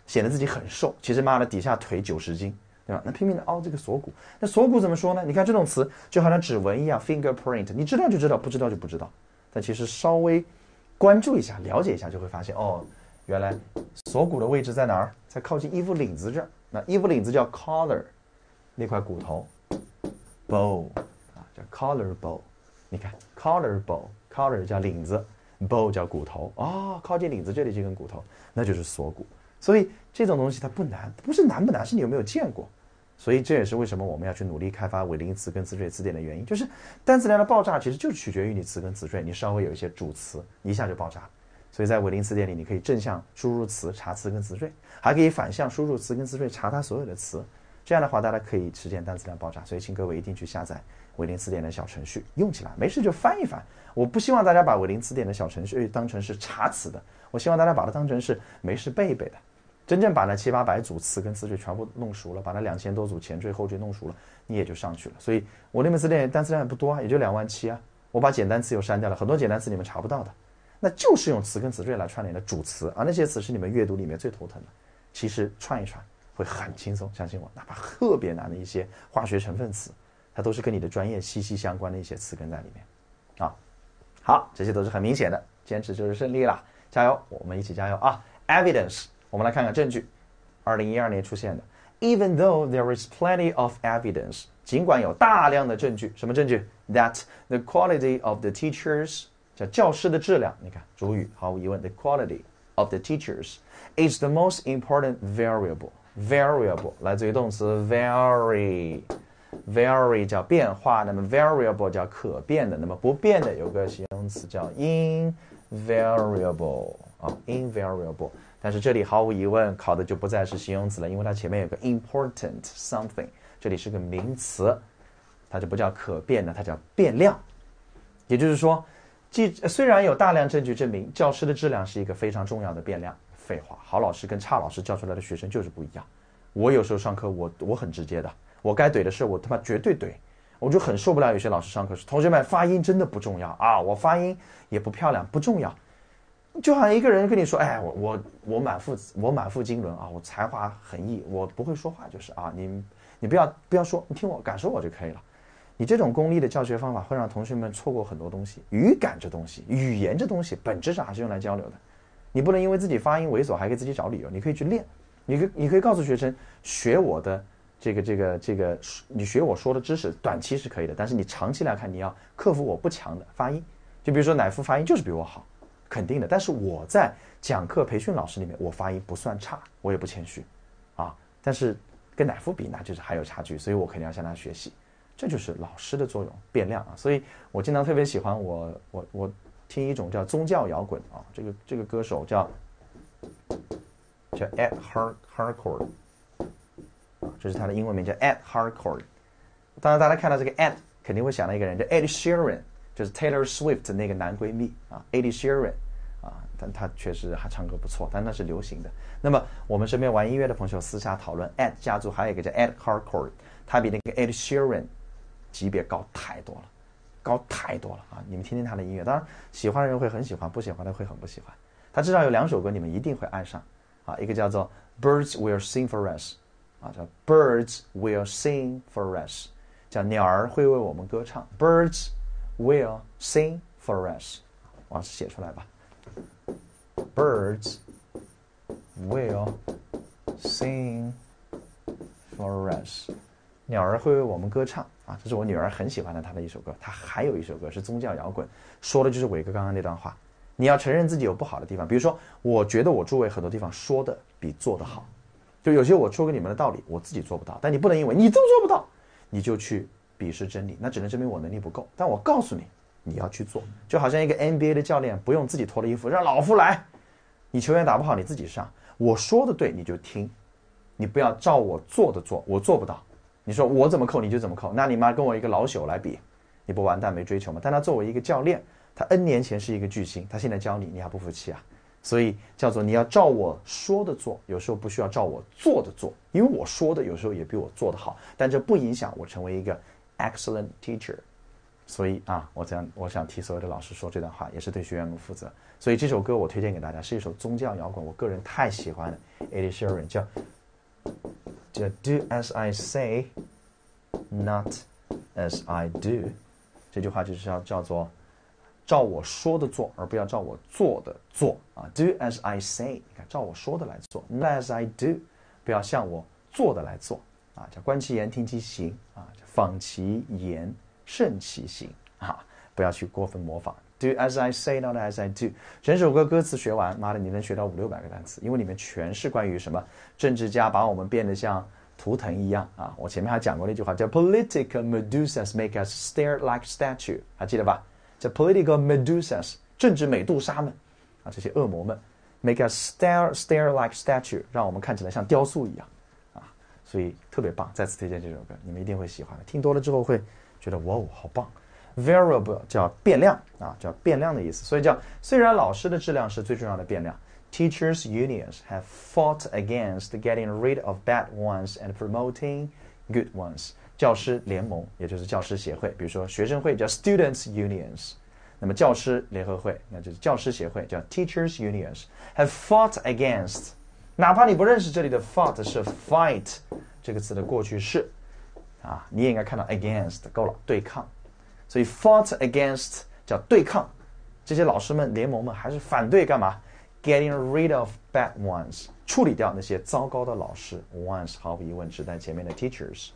显得自己很瘦，其实妈的底下腿九十斤，对吧？那拼命的凹这个锁骨，那锁骨怎么说呢？你看这种词就好像指纹一样 ，fingerprint， 你知道就知道，不知道就不知道。但其实稍微关注一下、了解一下，就会发现哦，原来锁骨的位置在哪儿？在靠近衣服领子这儿。那衣服领子叫 collar， 那块骨头 bow 啊，叫 collar bow。你看 collar bow，collar 叫领子 ，bow 叫骨头哦，靠近领子这里这根骨头，那就是锁骨。所以这种东西它不难，不是难不难，是你有没有见过。所以这也是为什么我们要去努力开发伪名词根词缀词典的原因，就是单词量的爆炸其实就取决于你词根词缀，你稍微有一些主词，一下就爆炸了。所以在伪名词典里，你可以正向输入词查词根词缀，还可以反向输入词根词缀查它所有的词。这样的话，大家可以实现单词量爆炸。所以请各位一定去下载伪名词典的小程序，用起来，没事就翻一翻。我不希望大家把伪名词典的小程序当成是查词的，我希望大家把它当成是没事背一背的。真正把那七八百组词跟词缀全部弄熟了，把那两千多组前缀后缀弄熟了，你也就上去了。所以我那本词典单词量也不多啊，也就两万七啊。我把简单词又删掉了，很多简单词你们查不到的，那就是用词跟词缀来串联的主词啊，那些词是你们阅读里面最头疼的。其实串一串会很轻松，相信我，哪怕特别难的一些化学成分词，它都是跟你的专业息息相关的一些词根在里面啊。好，这些都是很明显的，坚持就是胜利了，加油，我们一起加油啊 ！Evidence。我们来看看证据，二零一二年出现的。Even though there is plenty of evidence， 尽管有大量的证据，什么证据 ？That the quality of the teachers， 叫教师的质量。你看主语，毫无疑问 ，the quality of the teachers is the most important variable。variable 来自于动词 vary，vary 叫变化，那么 variable 叫可变的，那么不变的有个形容词叫 invariable 啊 ，invariable。但是这里毫无疑问考的就不再是形容词了，因为它前面有个 important something， 这里是个名词，它就不叫可变的，它叫变量。也就是说，既虽然有大量证据证明教师的质量是一个非常重要的变量，废话，好老师跟差老师教出来的学生就是不一样。我有时候上课我我很直接的，我该怼的事我他妈绝对怼，我就很受不了有些老师上课说同学们发音真的不重要啊，我发音也不漂亮不重要。就好像一个人跟你说，哎，我我我满腹我满腹经纶啊，我才华横溢，我不会说话就是啊，你你不要不要说，你听我感受我就可以了。你这种功利的教学方法会让同学们错过很多东西。语感这东西，语言这东西，本质上还是用来交流的。你不能因为自己发音猥琐还给自己找理由，你可以去练，你可以你可以告诉学生，学我的这个这个这个，你学我说的知识，短期是可以的，但是你长期来看，你要克服我不强的发音。就比如说乃夫发音就是比我好。肯定的，但是我在讲课培训老师里面，我发音不算差，我也不谦虚，啊，但是跟乃夫比，那就是还有差距，所以我肯定要向他学习，这就是老师的作用，变量啊。所以我经常特别喜欢我我我听一种叫宗教摇滚啊，这个这个歌手叫叫 Ed Harcourt， 啊，这是他的英文名叫 Ed Harcourt。当然大家看到这个 Ed 肯定会想到一个人叫 Ed Sheeran。就是 Taylor Swift 那个男闺蜜啊 ，Ed Sheeran 啊，但他确实还唱歌不错，但那是流行的。那么我们身边玩音乐的朋友私下讨论 ，Ed 家族还有一个叫 Ed Harcourt， 他比那个 Ed Sheeran 级别高太多了，高太多了啊！你们听听他的音乐，当然喜欢的人会很喜欢，不喜欢的会很不喜欢。他至少有两首歌你们一定会爱上啊，一个叫做 Birds Will Sing for Us 啊，叫 Birds Will Sing for Us， 叫鸟儿会为我们歌唱 ，Birds will sing for us， 往写出来吧。Birds will sing for us， 鸟儿会为我们歌唱啊，这是我女儿很喜欢的她的一首歌。她还有一首歌是宗教摇滚，说的就是伟哥刚刚那段话。你要承认自己有不好的地方，比如说，我觉得我诸位很多地方说的比做的好，就有些我说给你们的道理，我自己做不到，但你不能因为你都做不到，你就去鄙视真理，那只能证明我能力不够。但我告诉你，你要去做，就好像一个 N B A 的教练不用自己脱了衣服让老夫来，你球员打不好你自己上，我说的对你就听，你不要照我做的做，我做不到。你说我怎么扣你就怎么扣，那你妈跟我一个老朽来比，你不完蛋没追求吗？但他作为一个教练，他 N 年前是一个巨星，他现在教你，你还不服气啊？所以叫做你要照我说的做，有时候不需要照我做的做，因为我说的有时候也比我做的好，但这不影响我成为一个excellent teacher， 所以啊，我这样我想替所有的老师说这段话，也是对学员们负责。所以这首歌我推荐给大家，是一首宗教摇滚，我个人太喜欢了。Ed Sheeran 叫叫 Do as I say, not as I do。这句话就是要叫做照我说的做，而不要照我做的做啊。Do as I say， 你看照我说的来做 ，not as I do， 不要像我做的来做啊。叫观其言，听其行啊，仿其言，慎其行啊，不要去过分模仿。Do as I say, not as I do。整首歌歌词学完，妈的，你能学到五六百个单词，因为里面全是关于什么政治家把我们变得像图腾一样啊！我前面还讲过那句话，叫 Political Medusas make us stare like statue， 还记得吧？叫 Political Medusas， 政治美杜莎们啊，这些恶魔们 make us stare stare like statue， 让我们看起来像雕塑一样啊！所以特别棒，再次推荐这首歌，你们一定会喜欢的。听多了之后会觉得哇哦，好棒！ Variable 叫变量啊，叫变量的意思，所以叫虽然老师的质量是最重要的变量。Teachers' unions have fought against getting rid of bad ones and promoting good ones. 教师联盟，也就是教师协会，比如说学生会叫 Students' unions， 那么教师联合会，那就是教师协会，叫 Teachers' unions have fought against。哪怕你不认识这里的 fought 是 fight 这个词的过去式啊，你也应该看到 against 够了，对抗。所以 fought against 叫对抗，这些老师们联盟们还是反对干嘛？ Getting rid of bad ones， 处理掉那些糟糕的老师 ones 毫无疑问指代前面的 teachers，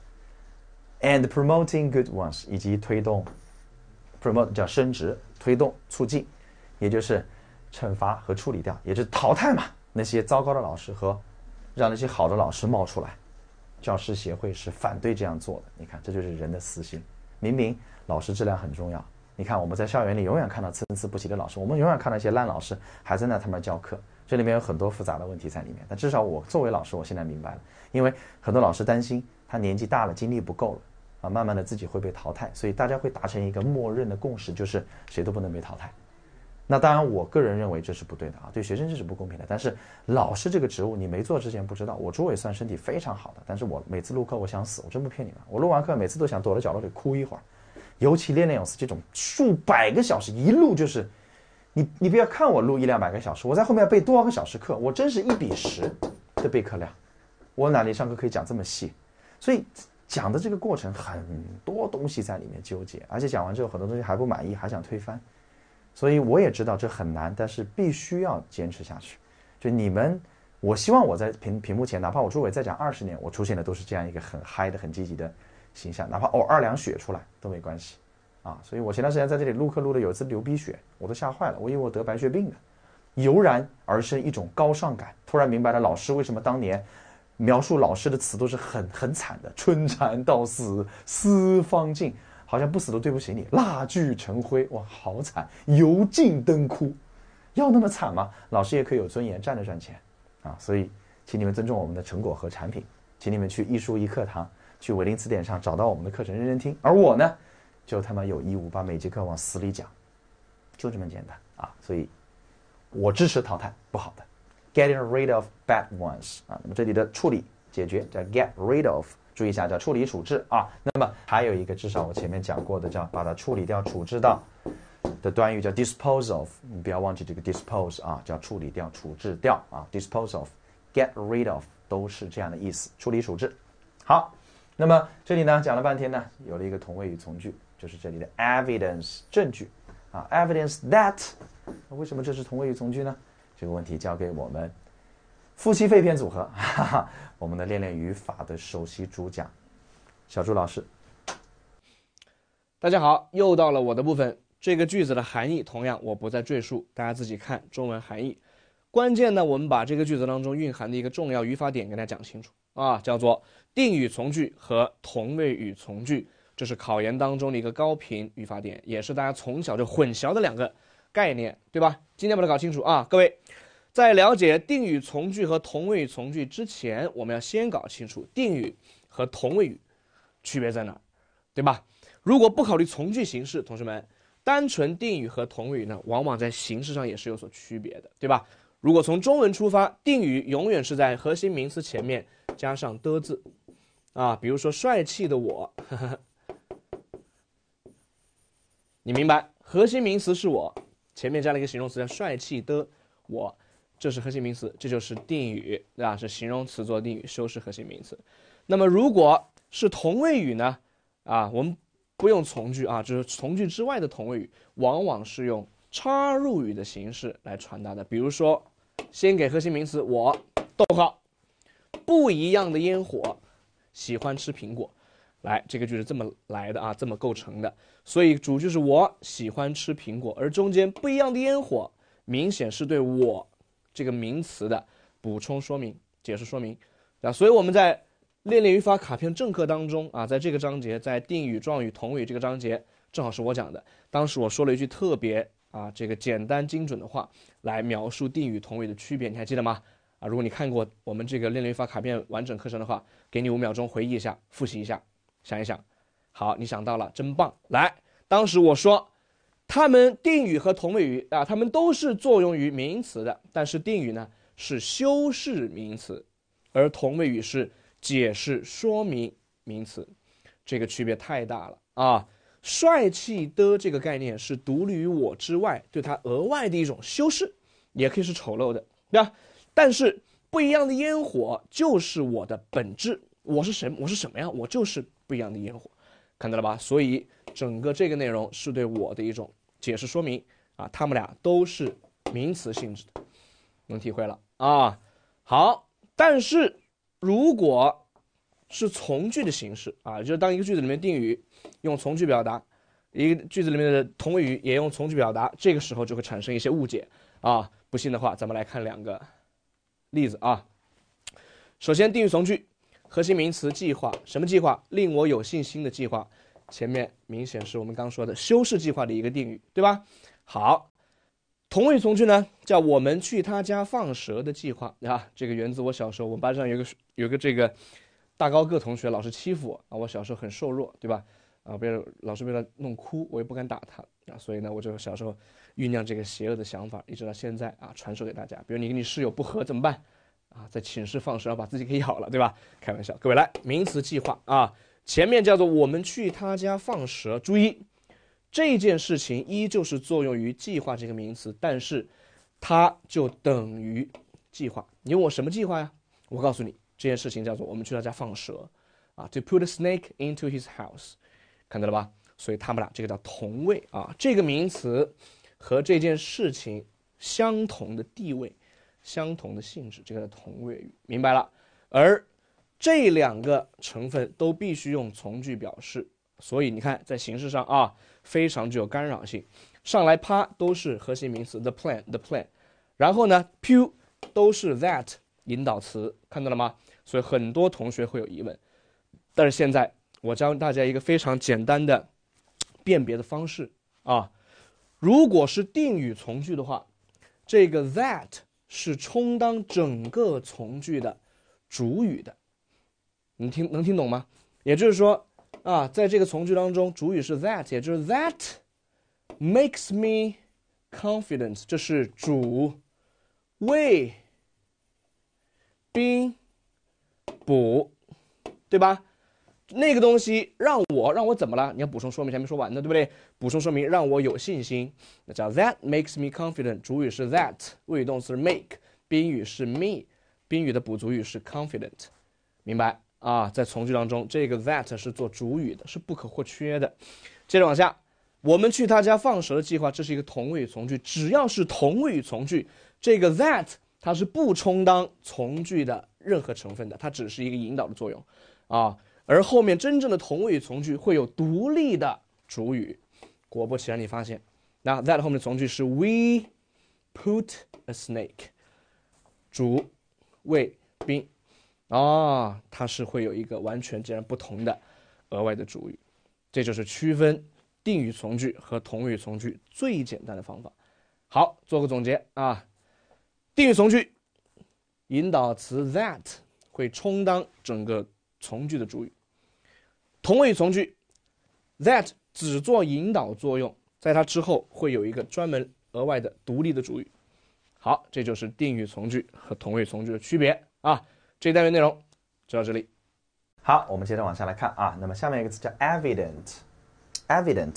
and promoting good ones， 以及推动 promote 叫升职，推动促进，也就是惩罚和处理掉，也就是淘汰嘛那些糟糕的老师和让那些好的老师冒出来。教师协会是反对这样做的，你看这就是人的私心。明明老师质量很重要，你看我们在校园里永远看到参差不齐的老师，我们永远看到一些烂老师还在那他们教课，这里面有很多复杂的问题在里面。但至少我作为老师，我现在明白了，因为很多老师担心他年纪大了，精力不够了啊，慢慢的自己会被淘汰，所以大家会达成一个默认的共识，就是谁都不能被淘汰。那当然我个人认为这是不对的啊，对学生这是不公平的。但是老师这个职务你没做之前不知道，我朱伟算身体非常好的，但是我每次录课我想死，我真不骗你们，我录完课每次都想躲在角落里哭一会儿。尤其练练勇士这种数百个小时一路就是，你你不要看我录一两百个小时，我在后面要背多少个小时课，我真是一比十的备课量，我哪里上课可以讲这么细？所以讲的这个过程很多东西在里面纠结，而且讲完之后很多东西还不满意，还想推翻。所以我也知道这很难，但是必须要坚持下去。就你们，我希望我在屏屏幕前，哪怕我朱伟再讲二十年，我出现的都是这样一个很嗨的、很积极的形象，哪怕偶尔两血出来都没关系啊。所以我前段时间在这里录课录的有一次流鼻血，我都吓坏了，我以为我得白血病的。油然而生一种高尚感，突然明白了老师为什么当年描述老师的词都是很很惨的，春蚕到死丝方尽，好像不死都对不起你，蜡炬成灰，哇，好惨，油尽灯枯，要那么惨吗？老师也可以有尊严，站着赚钱啊！所以，请你们尊重我们的成果和产品，请你们去艺术一课堂，去伪灵词典上找到我们的课程，认真听。而我呢，就他妈有义务把每节课往死里讲，就这么简单啊！所以，我支持淘汰不好的 ，getting rid of bad ones 啊。那么这里的处理解决叫 get rid of。注意一下，叫处理处置啊。那么还有一个，至少我前面讲过的，叫把它处理掉、处置到的短语叫 dispose of。你不要忘记这个 dispose 啊，叫处理掉、处置掉啊。dispose of、get rid of 都是这样的意思，处理处置。好，那么这里呢讲了半天呢，有了一个同位语从句，就是这里的 evidence 证据啊 ，evidence that。为什么这是同位语从句呢？这个问题交给我们夫妻肺片组合，哈哈，我们的练练语法的首席主讲小朱老师。 大家好，又到了我的部分。这个句子的含义同样我不再赘述，大家自己看中文含义。关键呢，我们把这个句子当中蕴含的一个重要语法点给大家讲清楚啊，叫做定语从句和同位语从句。这是考研当中的一个高频语法点，也是大家从小就混淆的两个概念，对吧？今天把它搞清楚啊，各位。在了解定语从句和同位语从句之前，我们要先搞清楚定语和同位语区别在哪儿，对吧？如果不考虑从句形式，同学们，单纯定语和同位语呢，往往在形式上也是有所区别的，对吧？如果从中文出发，定语永远是在核心名词前面加上的字啊，比如说帅气的我，呵呵你明白？核心名词是我，前面加了一个形容词叫帅气的我，这是核心名词，这就是定语，对吧？是形容词做定语，修饰核心名词。那么如果是同位语呢？啊，我们不用从句啊，就是从句之外的同位语，往往是用插入语的形式来传达的。比如说，先给核心名词我，逗号，不一样的烟火，喜欢吃苹果。来，这个句是这么来的啊，这么构成的。所以主句是我喜欢吃苹果，而中间不一样的烟火，明显是对我这个名词的补充说明、解释说明啊。所以我们在练练语法卡片正课当中啊，在这个章节，在定语、状语、同位语这个章节，正好是我讲的。当时我说了一句特别啊，这个简单精准的话，来描述定语、同位的区别，你还记得吗？啊，如果你看过我们这个练练语法卡片完整课程的话，给你五秒钟回忆一下，复习一下。想一想，好，你想到了，真棒！来，当时我说，它们定语和同位语啊，它们都是作用于名词的，但是定语呢是修饰名词，而同位语是解释说明名词，这个区别太大了啊！帅气的这个概念是独立于我之外，对它额外的一种修饰，也可以是丑陋的，对吧？但是不一样的烟火就是我的本质，我是什我是什么呀？我就是不一样的烟火，看到了吧？所以整个这个内容是对我的一种解释说明啊，他们俩都是名词性质的，能体会了啊？好，但是如果是从句的形式啊，就是当一个句子里面定语用从句表达，一个句子里面的同位语也用从句表达，这个时候就会产生一些误解啊。不信的话，咱们来看两个例子啊。首先，定语从句。核心名词计划，什么计划？令我有信心的计划。前面明显是我们刚说的修饰计划的一个定语，对吧？好，同位从句呢，叫我们去他家放蛇的计划啊。这个源自我小时候，我们班上有个有个这个大高个同学，老是欺负我啊。我小时候很瘦弱，对吧？啊，被老师被他弄哭，我也不敢打他啊。所以呢，我就小时候酝酿这个邪恶的想法，一直到现在啊，传授给大家。比如你跟你室友不和怎么办？啊，在寝室放蛇，要把自己给咬了，对吧？开玩笑，各位来，名词计划啊，前面叫做我们去他家放蛇。注意，这件事情依旧是作用于计划这个名词，但是它就等于计划。你问我什么计划呀？我告诉你，这件事情叫做我们去他家放蛇啊 ，to put a snake into his house， 看到了吧？所以他们俩这个叫同位啊，这个名词和这件事情相同的地位。相同的性质，这个同位语，明白了。而这两个成分都必须用从句表示，所以你看在形式上啊，非常具有干扰性。上来啪都是核心名词 the plan the plan， 然后呢 pew 都是 that 引导词，看到了吗？所以很多同学会有疑问。但是现在我教大家一个非常简单的辨别的方式啊，如果是定语从句的话，这个 that是充当整个从句的主语的，你听能听懂吗？也就是说啊，在这个从句当中，主语是 that， 也就是 that makes me confident， 这是主谓宾补，对吧？那个东西让我让我怎么了？你要补充说明，还没说完呢，对不对？补充说明让我有信心，那叫 that makes me confident。主语是 that， 谓语动词是 make， 宾语是 me， 宾语的补足语是 confident， 明白啊？在从句当中，这个 that 是做主语的，是不可或缺的。接着往下，我们去他家放蛇的计划，这是一个同位语从句，只要是同位语从句，这个 that 它是不充当从句的任何成分的，它只是一个引导的作用啊。而后面真正的同位语从句会有独立的主语，果不其然，你发现，那 that 后面的从句是 we put a snake， 主谓宾，啊，它是会有一个完全截然不同的额外的主语，这就是区分定语从句和同位语从句最简单的方法。好，做个总结啊，定语从句，引导词 that 会充当整个从句的主语，同位语从句 that 只做引导作用，在它之后会有一个专门额外的独立的主语。好，这就是定语从句和同位语从句的区别啊。这一单元内容就到这里。 好，我们接着往下来看啊。那么下面一个词叫 evident，evident，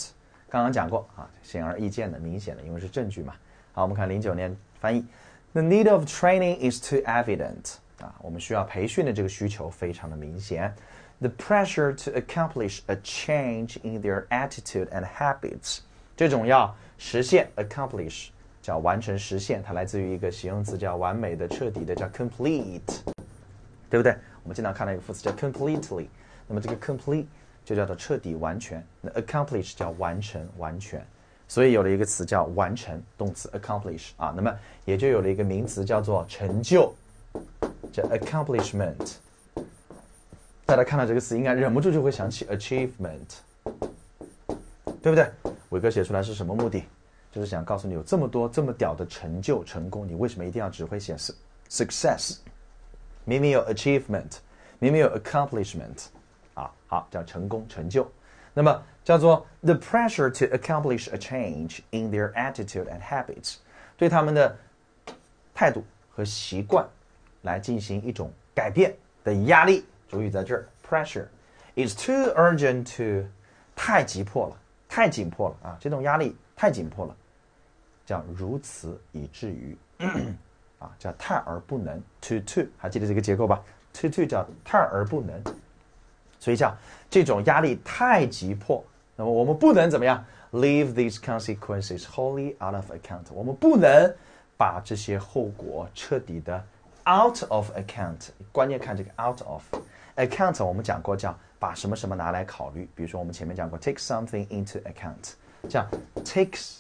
刚刚讲过啊，显而易见的、明显的，因为是证据嘛。好，我们看零九年翻译 ，The need of training is too evident 啊，我们需要培训的这个需求非常的明显。The pressure to accomplish a change in their attitude and habits， 这种要实现 accomplish 叫完成实现，它来自于一个形容词叫完美的、彻底的，叫 complete， 对不对？我们经常看到一个副词叫 completely， 那么这个 complete 就叫做彻底、完全。那 accomplish 叫完成、完全，所以有了一个词叫完成，动词 accomplish 啊，那么也就有了一个名词叫做成就，叫 accomplishment。大家看到这个词，应该忍不住就会想起 achievement， 对不对？伟哥写出来是什么目的？就是想告诉你，有这么多这么屌的成就、成功，你为什么一定要只会写 success？ 明明有 achievement， 明明有 accomplishment， 啊，好，叫成功、成就。那么叫做 the pressure to accomplish a change in their attitude and habits， 对他们的态度和习惯来进行一种改变的压力。主语在这儿 ，pressure is too urgent to， 太急迫了，太紧迫了啊！这种压力太紧迫了，叫如此以至于啊，叫太而不能 to to， 还记得这个结构吧 ？to to 叫太而不能，所以叫这种压力太急迫，那么我们不能怎么样 ？Leave these consequences wholly out of account， 我们不能把这些后果彻底的 out of account， 关键看这个 out of。account 我们讲过叫把什么什么拿来考虑，比如说我们前面讲过 take something into account， 叫 takes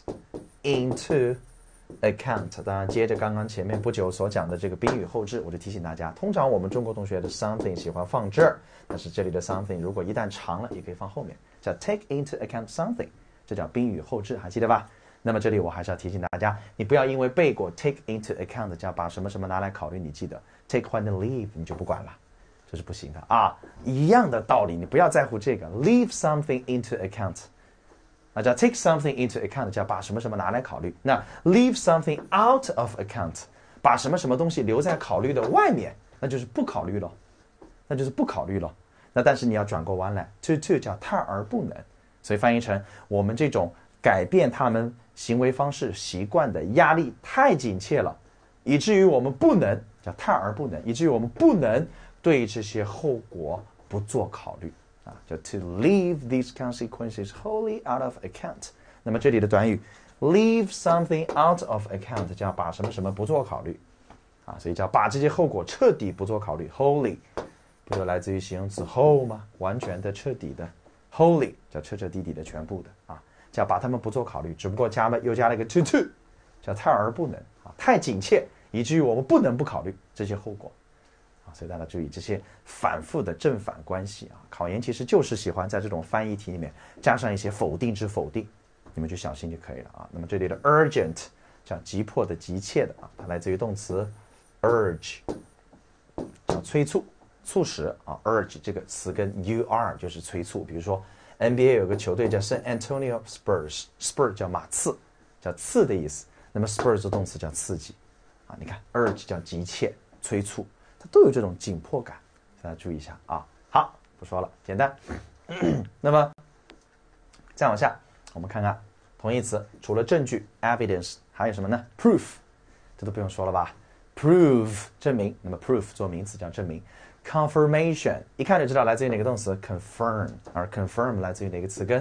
into account。当然接着刚刚前面不久所讲的这个宾语后置，我就提醒大家，通常我们中国同学的 something 喜欢放这儿，但是这里的 something 如果一旦长了也可以放后面，叫 take into account something， 这叫宾语后置，还记得吧？那么这里我还是要提醒大家，你不要因为背过 take into account 叫把什么什么拿来考虑，你记得 take 换成 leave 你就不管了，这是不行的啊！一样的道理，你不要在乎这个 leave something into account， 啊叫 take something into account 叫把什么什么拿来考虑。那 leave something out of account， 把什么什么东西留在考虑的外面，那就是不考虑了，那就是不考虑了。那但是你要转过弯来 to to 叫太而不能，所以翻译成我们这种改变他们行为方式习惯的压力太紧切了，以至于我们不能叫太而不能，以至于我们不能对这些后果不做考虑啊，叫 to leave these consequences wholly out of account。那么这里的短语 leave something out of account 叫把什么什么不做考虑啊，所以叫把这些后果彻底不做考虑 wholly， 不就来自于形容词 whole 吗？完全的、彻底的 wholly 叫彻彻底底的、全部的啊，叫把他们不做考虑，只不过加了又加了一个 to to， 叫太而不能啊，太紧切，以至于我们不能不考虑这些后果。所以大家注意这些反复的正反关系啊，考研其实就是喜欢在这种翻译题里面加上一些否定之否定，你们就小心就可以了啊。那么这里的 urgent 叫急迫的、急切的啊，它来自于动词 urge， 叫催促、促使啊。urge 这个词跟 ur 就是催促。比如说 N B A 有个球队叫 San Antonio Spurs，Spurs 叫马刺，叫刺的意思。那么 Spurs 的动词叫刺激啊。你看 urge 叫急切、催促。它都有这种紧迫感，大家注意一下啊。好，不说了，简单。那么再往下，我们看看同义词，除了证据 evidence， 还有什么呢 ？proof， 这都不用说了吧 ？prove 证明，那么 proof 做名词叫证明。confirmation 一看就知道来自于哪个动词 confirm， 而 confirm 来自于哪个词根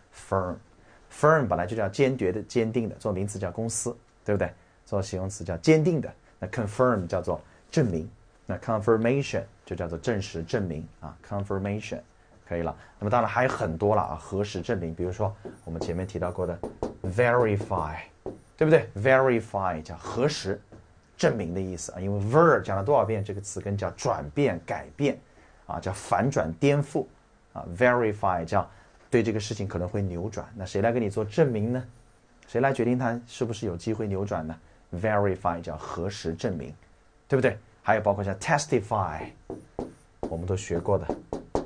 firm。firm 本来就叫坚决的、坚定的，做名词叫公司，对不对？做形容词叫坚定的，那 confirm 叫做证明。那 confirmation 就叫做证实、证明啊 confirmation 可以了。那么当然还有很多了啊，核实证明，比如说我们前面提到过的 verify， 对不对 ？verify 叫核实、证明的意思啊，因为 ver 讲了多少遍，这个词根叫转变、改变啊，叫反转、颠覆啊 ，verify 叫对这个事情可能会扭转，那谁来给你做证明呢？谁来决定它是不是有机会扭转呢 ？verify 叫核实、证明，对不对？还有包括像 testify， 我们都学过的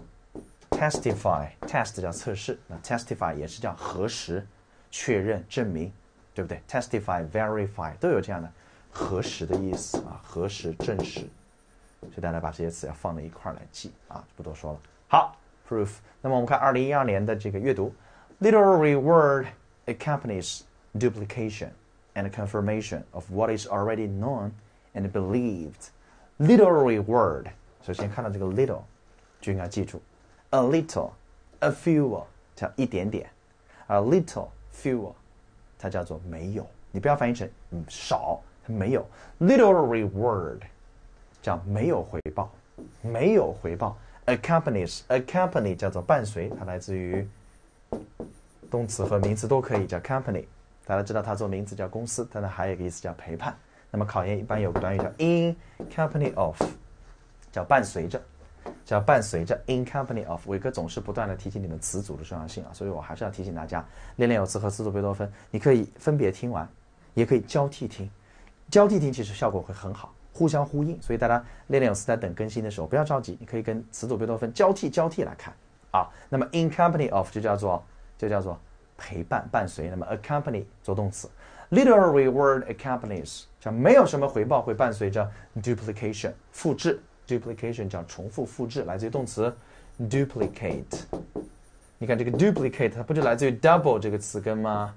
testify， test 叫测试，那 testify 也是叫核实、确认、证明，对不对 ？testify、verify 都有这样的核实的意思啊，核实、证实。所以大家把这些词要放在一块儿来记啊，就不多说了。好 ，proof。那么我们看二零一二年的这个阅读 literary word accompanies duplication and confirmation of what is already known and believed. Literary word 首先看到这个 little 就应该记住 a little, a few 叫一点点，而 little, few 它叫做没有，你不要翻译成、嗯、少，它没有。Literary word 叫没有回报，没有回报。Accompanies, accompany 叫做伴随，它来自于动词和名词都可以叫 company。大家知道它做名词叫公司，但它还有一个意思叫陪伴。那么考研一般有个短语叫 in company of， 叫伴随着，叫伴随着 in company of。伟哥总是不断的提醒你们词组的重要性啊，所以我还是要提醒大家，练练有词和词组贝多芬，你可以分别听完，也可以交替听，交替听其实效果会很好。互相呼应，所以大家练练有词在等更新的时候不要着急，你可以跟词组贝多芬交替交替来看啊。那么 in company of 就叫做就叫做陪伴伴随，那么 accompany 做动词 literary word accompanies 叫没有什么回报会伴随着 duplication 复制 duplication 叫重复复制，来自于动词 duplicate。 你看这个 duplicate 它不就来自于 double 这个词根吗？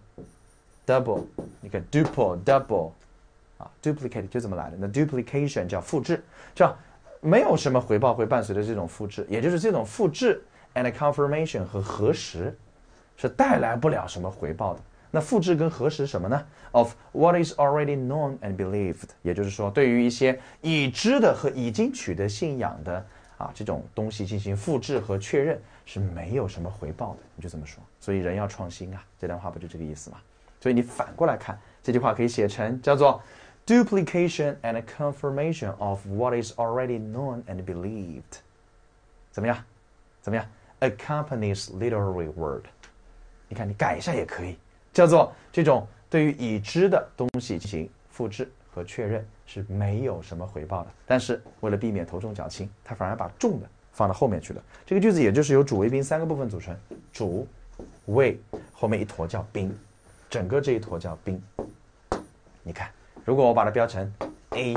double 你看 duple double啊 duplicate 就这么来的。那 duplication 叫复制，叫没有什么回报会伴随着这种复制，也就是这种复制 and confirmation 和核实是带来不了什么回报的。那复制跟核实什么呢？ of what is already known and believed， 也就是说对于一些已知的和已经取得信仰的啊这种东西进行复制和确认是没有什么回报的，你就这么说。所以人要创新啊，这段话不就这个意思吗？所以你反过来看这句话可以写成叫做 duplication and confirmation of what is already known and believed。 怎么样怎么样 accompanies literary word， 你看你改一下也可以，叫做这种对于已知的东西进行复制和确认是没有什么回报的，但是为了避免头重脚轻，他反而把重的放到后面去了。这个句子也就是由主谓宾三个部分组成，主谓后面一坨叫宾，整个这一坨叫宾。你看如果我把它标成 A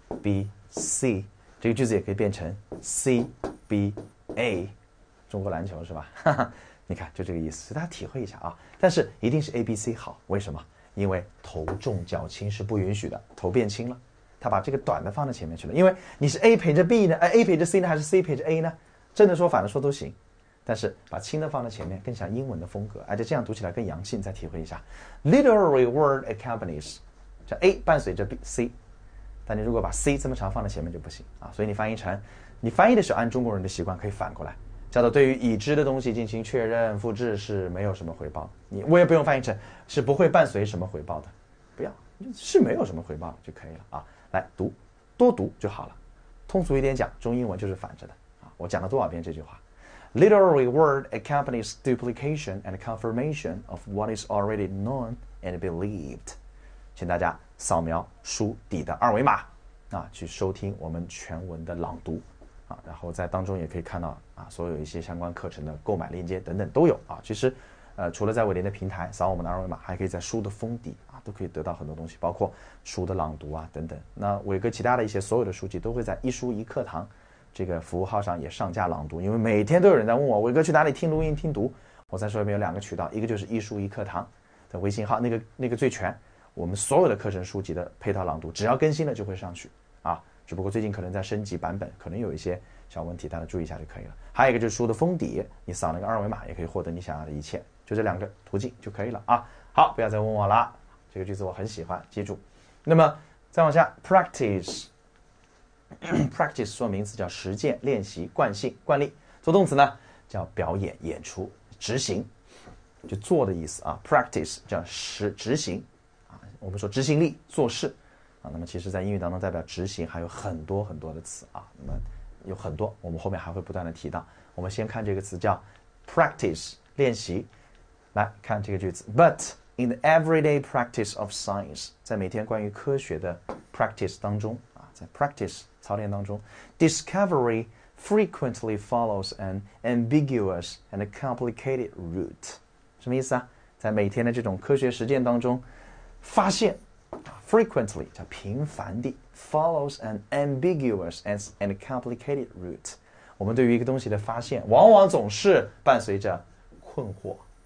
B C， 这个句子也可以变成 C B A， 中国篮球是吧？哈哈，你看就这个意思，大家体会一下啊。但是一定是 A B C 好，为什么？因为头重脚轻是不允许的，头变轻了，他把这个短的放在前面去了。因为你是 A 陪着 B 呢，呃 A 陪着 C 呢，还是 C 陪着 A 呢？正的说反的说都行，但是把轻的放在前面更像英文的风格，而且这样读起来更洋气。你再体会一下 literary word accompanies， 叫 A 伴随着 B C， 但你如果把 C 这么长放在前面就不行啊。所以你翻译成，你翻译的时候按中国人的习惯可以反过来，叫做对于已知的东西进行确认复制是没有什么回报，你我也不用翻译成是不会伴随什么回报的，不要，是没有什么回报的就可以了啊。来读，多读就好了。通俗一点讲，中英文就是反着的啊。我讲了多少遍这句话 ？Literary word accompanies duplication and confirmation of what is already known and believed。请大家扫描书底的二维码啊，去收听我们全文的朗读。啊，然后在当中也可以看到啊，所有一些相关课程的购买链接等等都有啊。其实，呃，除了在伟联的平台扫我们的二维码，还可以在书的封底啊，都可以得到很多东西，包括书的朗读啊等等。那伟哥其他的一些所有的书籍都会在一书一课堂这个服务号上也上架朗读，因为每天都有人在问我，伟哥去哪里听录音听读？我再说一遍，有两个渠道，一个就是一书一课堂的微信号，那个那个最全，我们所有的课程书籍的配套朗读，只要更新了就会上去啊。只不过最近可能在升级版本，可能有一些小问题，大家注意一下就可以了。还有一个就是书的封底，你扫那个二维码也可以获得你想要的一切，就这两个途径就可以了啊。好，不要再问我了，这个句子我很喜欢，记住。那么再往下 ，practice，practice practice 做名词叫实践、练习、惯性、惯例；做动词呢叫表演、演出、执行，就做的意思啊。practice 叫实执行啊，我们说执行力、做事。啊，那么其实在英语当中代表执行还有很多很多的词啊，那么有很多，我们后面还会不断的提到。我们先看这个词叫 practice 练习，来看这个句子 But in the everyday practice of science， 在每天关于科学的 practice 当中啊，在 practice 操练当中 discovery frequently follows an ambiguous and complicated route。 什么意思啊？在每天的这种科学实践当中，发现frequently 叫频繁地 follows an ambiguous and, and complicated route。 我们对于一个东西的发现往往总是伴随着困惑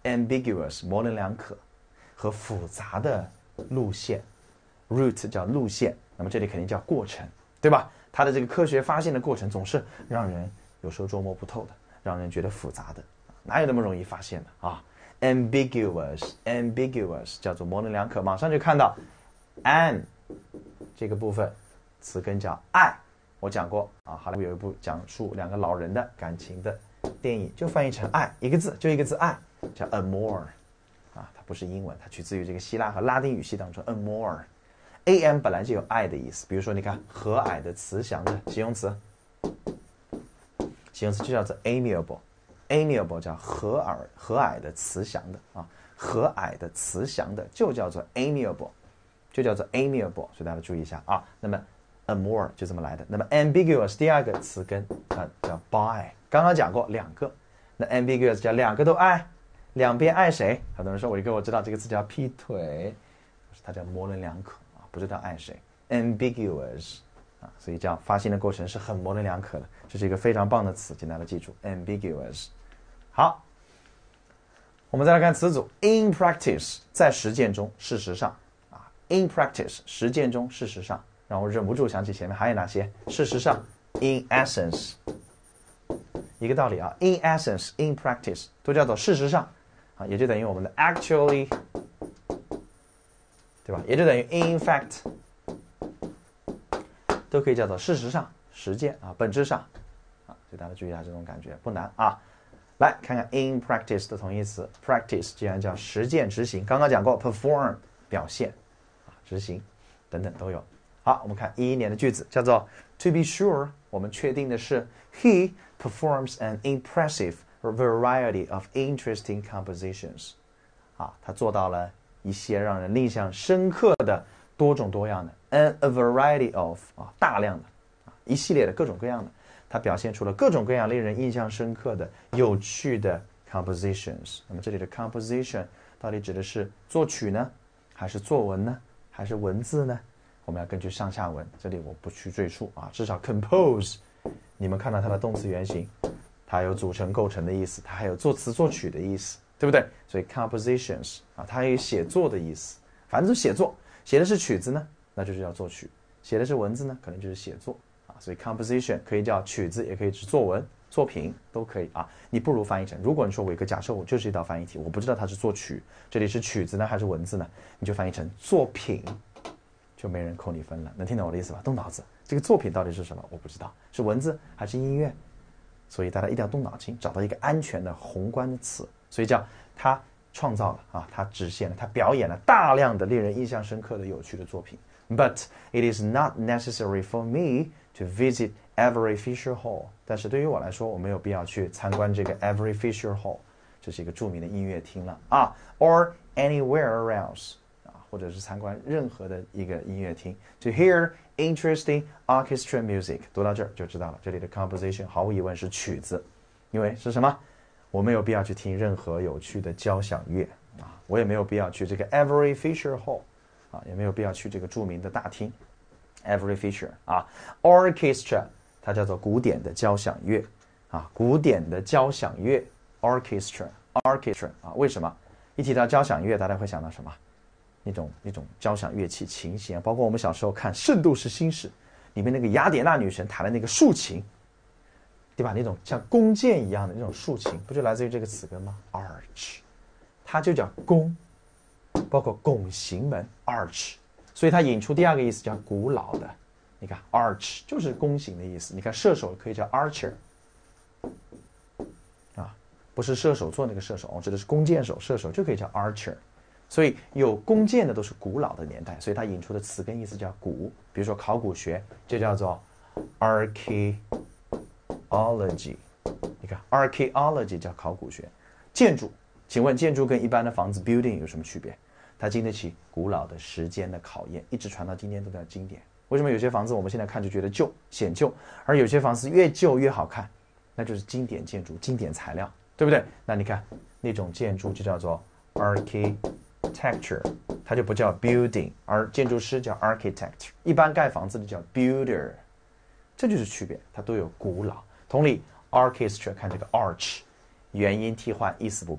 ambiguous 模棱两可和复杂的路线 ，route 叫路线，那么这里肯定叫过程，对吧？它的这个科学发现的过程总是让人有时候捉摸不透的，让人觉得复杂的，哪有那么容易发现的啊 ？ambiguous ambiguous 叫做模棱两可，马上就看到 an 这个部分词根叫爱。我讲过啊，好莱坞有一部讲述两个老人的感情的电影，就翻译成爱，一个字就一个字爱，叫 amour 啊，它不是英文，它取自于这个希腊和拉丁语系当中 amour。A M 本来就有爱的意思，比如说你看和蔼的、慈祥的形容词，形容词就叫做 amiable，amiable 叫和蔼、和蔼的、慈祥的啊，和蔼的、慈祥的就叫做 amiable， 就叫做 amiable， 所以大家注意一下啊。那么 amour 就这么来的。那么 ambiguous 第二个词根啊叫 by， 刚刚讲过两个，那 ambiguous 叫两个都爱，两边爱谁？很多人说我一个我知道这个词叫劈腿，它叫模棱两可啊，不知道爱谁 ambiguous 啊，所以这样发音的过程是很模棱两可的，这是一个非常棒的词，请大家记住 ambiguous。好，我们再来看词组 in practice， 在实践中，事实上啊 in practice 实践中，事实上。让我忍不住想起前面还有哪些？事实上 ，in essence， 一个道理啊 ，in essence，in practice 都叫做事实上啊，也就等于我们的 actually， 对吧？也就等于 in fact， 都可以叫做事实上、实践啊、本质上啊，所以大家注意一下这种感觉不难啊。来看看 in practice 的同义词 ，practice 既然叫实践、执行，刚刚讲过 perform 表现啊、执行等等都有。好，我们看一一年的句子，叫做 To be sure， 我们确定的是 He performs an impressive variety of interesting compositions。啊，他做到了一些让人印象深刻的多种多样的 ，an a variety of 啊，大量的啊，一系列的各种各样的，他表现出了各种各样令人印象深刻的、有趣的 compositions。那么这里的 composition 到底指的是作曲呢，还是作文呢，还是文字呢？我们要根据上下文，这里我不去赘述啊，至少 compose， 你们看到它的动词原形，它有组成、构成的意思，它还有作词、作曲的意思，对不对？所以 compositions 啊，它还有写作的意思，反正就写作，写的是曲子呢，那就是叫作曲；写的是文字呢，可能就是写作啊。所以 composition 可以叫曲子，也可以指作文、作品，都可以啊。你不如翻译成，如果你说我有一个假设，我就是一道翻译题，我不知道它是作曲，这里是曲子呢还是文字呢？你就翻译成作品。就没人扣你分了，能听懂我的意思吧？动脑子，这个作品到底是什么？我不知道，是文字还是音乐？所以大家一定要动脑筋，找到一个安全的宏观的词。所以叫他创造了啊，他实现了，他表演了大量的令人印象深刻的有趣的作品。But it is not necessary for me to visit Avery Fisher Hall。但是对于我来说，我没有必要去参观这个 Avery Fisher Hall， 这是一个著名的音乐厅了啊 ，or anywhere else。或者是参观任何的一个音乐厅 ，to hear interesting orchestra music。读到这儿就知道了，这里的 composition 毫无疑问是曲子，因为是什么？我没有必要去听任何有趣的交响乐啊，我也没有必要去这个 Avery Fisher Hall 啊，也没有必要去这个著名的大厅 Avery Fisher 啊 ，orchestra 它叫做古典的交响乐啊，古典的交响乐 orchestra orchestra 啊，为什么？一提到交响乐，大家会想到什么？那种那种交响乐器琴弦，包括我们小时候看《圣斗士星矢》里面那个雅典娜女神弹的那个竖琴，对吧？那种像弓箭一样的那种竖琴，不就来自于这个词根吗 ？arch， 它就叫弓，包括拱形门 arch， 所以它引出第二个意思叫古老的。你看 arch 就是弓形的意思。你看射手可以叫 archer， 啊，不是射手座那个射手，我指的是弓箭手，射手就可以叫 archer。所以有弓箭的都是古老的年代，所以它引出的词根意思叫古，比如说考古学就叫做 archaeology， 你看 archaeology 叫考古学。建筑，请问建筑跟一般的房子 building 有什么区别？它经得起古老的时间的考验，一直传到今天都叫经典。为什么有些房子我们现在看就觉得旧显旧，而有些房子越旧越好看？那就是经典建筑、经典材料，对不对？那你看那种建筑就叫做 archaeology。architecture， 它就不叫 building， 而建筑师叫 architect， 一般盖房子的叫 builder， 这就是区别，它都有古老。同理 orchestra 看这个 arch， 元音替换意思不变，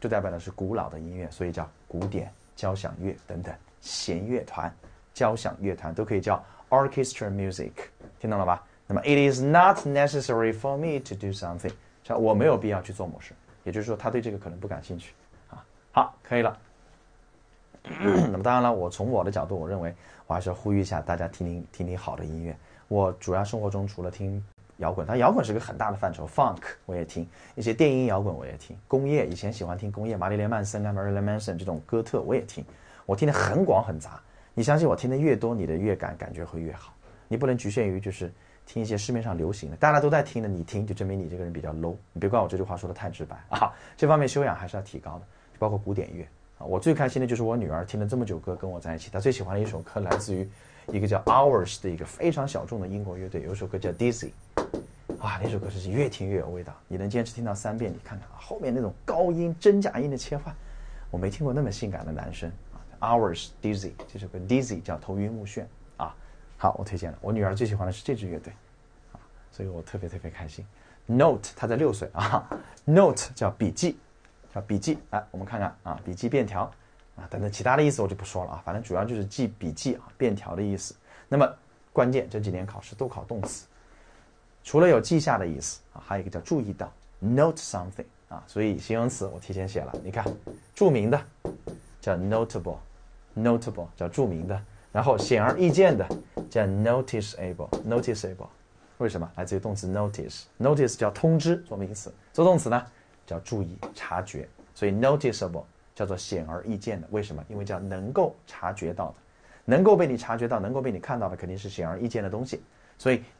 就代表的是古老的音乐，所以叫古典交响乐等等，弦乐团、交响乐团都可以叫 orchestra music， 听懂了吧？那么 it is not necessary for me to do something， 我没有必要去做某事，也就是说他对这个可能不感兴趣啊。好，可以了。那么当然了，我从我的角度，我认为我还是要呼吁一下大家听听听听好的音乐。我主要生活中除了听摇滚，它摇滚是个很大的范畴 ，funk 我也听，一些电音摇滚我也听，工业以前喜欢听工业，玛丽莲曼森啊 ，Marilyn Manson 这种哥特我也听，我听的很广很杂。你相信我听的越多，你的乐感感觉会越好。你不能局限于就是听一些市面上流行的，大家都在听的，你听就证明你这个人比较 low。你别怪我这句话说的太直白啊，这方面修养还是要提高的，包括古典乐啊。我最开心的就是我女儿听了这么久歌跟我在一起，她最喜欢的一首歌来自于一个叫 Hours 的一个非常小众的英国乐队，有一首歌叫 Dizzy。哇，那首歌是越听越有味道，你能坚持听到三遍，你看看啊，后面那种高音真假音的切换，我没听过那么性感的男生啊。Hours Dizzy 这首歌 Dizzy 叫头晕目眩啊。好，我推荐了，我女儿最喜欢的是这支乐队啊，所以我特别特别开心。Note 她才六岁啊 ，Note 叫笔记，叫笔记。来，我们看看啊，笔记便条啊等等其他的意思我就不说了啊，反正主要就是记笔记啊，便条的意思。那么关键这几年考试都考动词。除了有记下的意思啊，还有一个叫注意到 note something 啊，所以形容词我提前写了，你看著名的叫 notable， notable 叫著名的，然后显而易见的叫 noticeable， noticeable 为什么？来自于动词 notice， notice 叫通知做名词，做动词呢叫注意察觉，所以 noticeable 叫做显而易见的，为什么？因为叫能够察觉到的，能够被你察觉到，能够被你看到的肯定是显而易见的东西，所以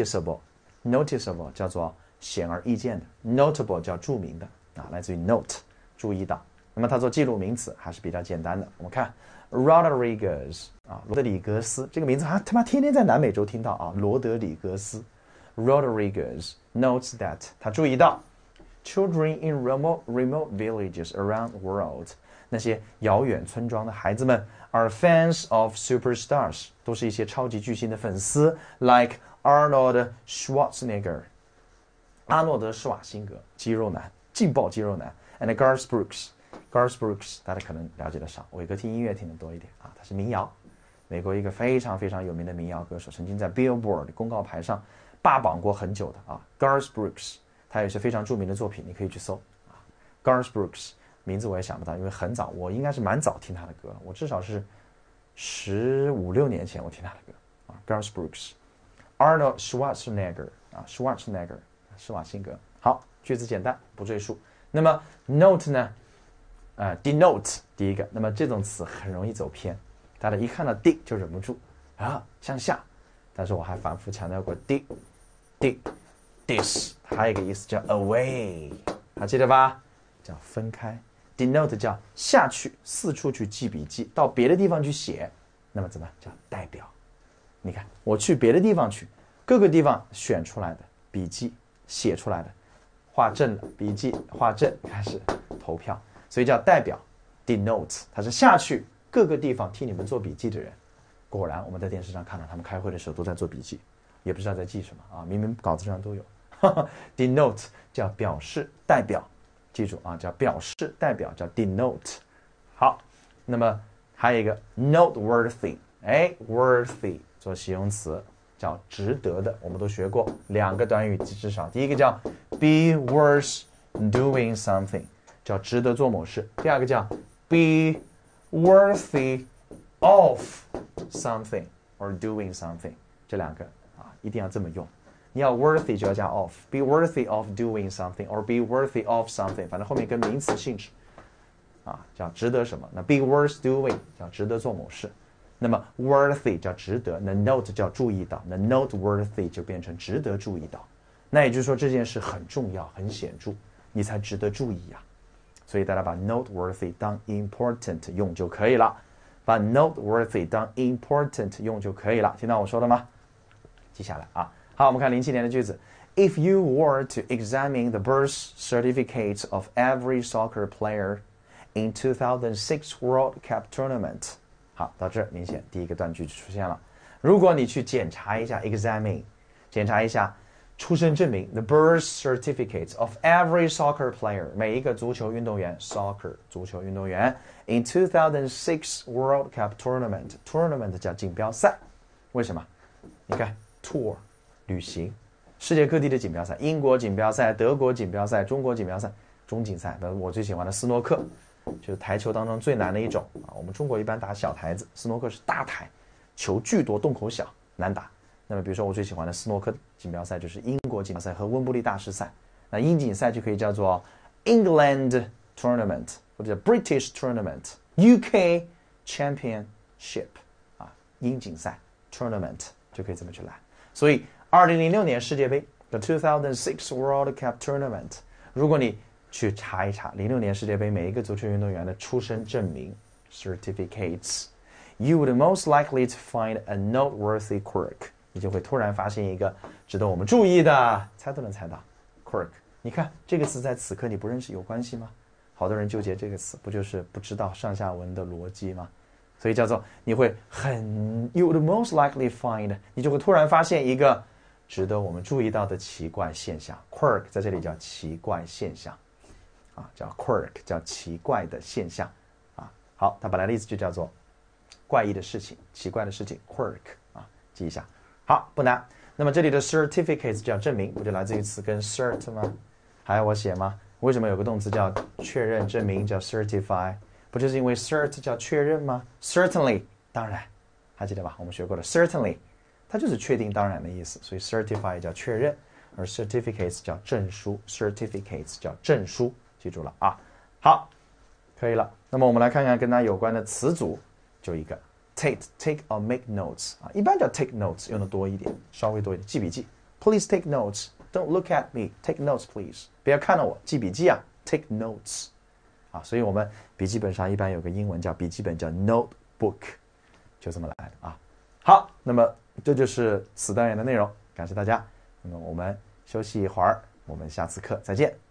noticeable。noticeable 叫做显而易见的 ，notable 叫著名的啊，来自于 note 注意到。那么它做记录名词还是比较简单的。我们看 Rodriguez 啊，罗德里格斯这个名字还他妈天天在南美洲听到啊，罗德里格斯 Rodriguez notes that 他注意到 children in remote remote villages around the world 那些遥远村庄的孩子们 are fans of superstars 都是一些超级巨星的粉丝 like Arnold Schwarzenegger， 阿诺德·施瓦辛格，肌肉男，劲爆肌肉男 ，and Garth Brooks，Garth Brooks 大家可能了解的少，伟哥听音乐听得多一点啊，他是民谣，美国一个非常非常有名的民谣歌手，曾经在 Billboard 公告牌上霸榜过很久的啊 ，Garth Brooks， 他有一些非常著名的作品，你可以去搜啊 ，Garth Brooks 名字我也想不到，因为很早，我应该是蛮早听他的歌，我至少是十五六年前我听他的歌啊 ，Garth Brooks。Arnold Schwarzenegger 啊 ，Schwarzenegger， 施瓦辛格。好，句子简单，不赘述。那么 note 呢？呃 ，denote 第一个。那么这种词很容易走偏，大家一看到 d 就忍不住啊，向下。但是我还反复强调过 d，d，this， 还有一个意思叫 away， 还记得吧？叫分开。denote 叫下去，四处去记笔记，到别的地方去写。那么怎么叫代表？你看，我去别的地方去，各个地方选出来的笔记写出来的，画正了笔记画正，开始投票，所以叫代表 denote， 他是下去各个地方替你们做笔记的人。果然，我们在电视上看到他们开会的时候都在做笔记，也不知道在记什么啊，明明稿子上都有。denote 叫表示代表，记住啊，叫表示代表，叫 denote。好，那么还有一个 noteworthy， 哎 ，worthy。做形容词叫值得的，我们都学过两个短语至少，第一个叫 be worth doing something， 叫值得做某事；第二个叫 be worthy of something or doing something， 这两个啊一定要这么用。你要 worthy 就要加 of，be worthy of doing something or be worthy of something， 反正后面跟名词性质啊，叫值得什么？那 be worth doing 叫值得做某事。那么 worthy 叫值得，那 note 叫注意到，那 noteworthy 就变成值得注意到。那也就是说这件事很重要、很显著，你才值得注意呀、啊。所以大家把 noteworthy 当 important 用就可以了，把 noteworthy 当 important 用就可以了。听到我说的吗？记下来啊。好，我们看零七年的句子。If you were to examine the birth certificates of every soccer player in two thousand six World Cup tournament。好，到这儿明显第一个断句就出现了。如果你去检查一下 examine， 检查一下出生证明 the birth certificates of every soccer player 每一个足球运动员 soccer 足球运动员 in two thousand six World Cup tournament tournament 叫锦标赛，为什么？你看 tour 旅行，世界各地的锦标赛，英国锦标赛、德国锦标赛、中国锦标赛、中锦赛，我最喜欢的斯诺克，就是台球当中最难的一种啊。我们中国一般打小台子，斯诺克是大台，球巨多，洞口小，难打。那么比如说我最喜欢的斯诺克锦标赛就是英国锦标赛和温布利大师赛，那英锦赛就可以叫做 England Tournament 或者叫 British Tournament、U K Championship 啊，英锦赛 Tournament 就可以这么去来。所以二零零六年世界杯 The two thousand six World Cup Tournament， 如果你去查一查零六年世界杯每一个足球运动员的出生证明 certificates， you would most likely to find a noteworthy quirk，你就会突然发现一个值得我们注意的，猜都能猜到 quirk。 你看这个词在此刻你不认识有关系吗？好多人纠结这个词，不就是不知道上下文的逻辑吗？所以叫做你会很 you would most likely find， 你就会突然发现一个值得我们注意到的奇怪现象。 quirk 在这里叫奇怪现象啊，叫 quirk 叫奇怪的现象啊。好，它本来的意思就叫做怪异的事情，奇怪的事情 quirk 啊，记一下。好，不难。那么这里的 certificates 叫证明，不就来自于词根 cert 吗？还要我写吗？为什么有个动词叫确认证明叫 certify？ 不就是因为 cert 叫确认吗？ Certainly 当然，还记得吧？我们学过的 certainly 它就是确定当然的意思，所以 certify 叫确认，而 certificates 叫证书 certificates 叫证书，记住了啊。好，可以了。那么我们来看看跟它有关的词组，就一个Take, take or make notes 啊，一般叫 take notes 用的多一点，稍微多一点，记笔记。Please take notes. Don't look at me. Take notes, please. 不要看到我，记笔记啊。Take notes 啊，所以我们笔记本上一般有个英文叫笔记本，叫 notebook， 就这么来的啊。好，那么这就是此单元的内容，感谢大家。那么我们休息一会儿，我们下次课再见。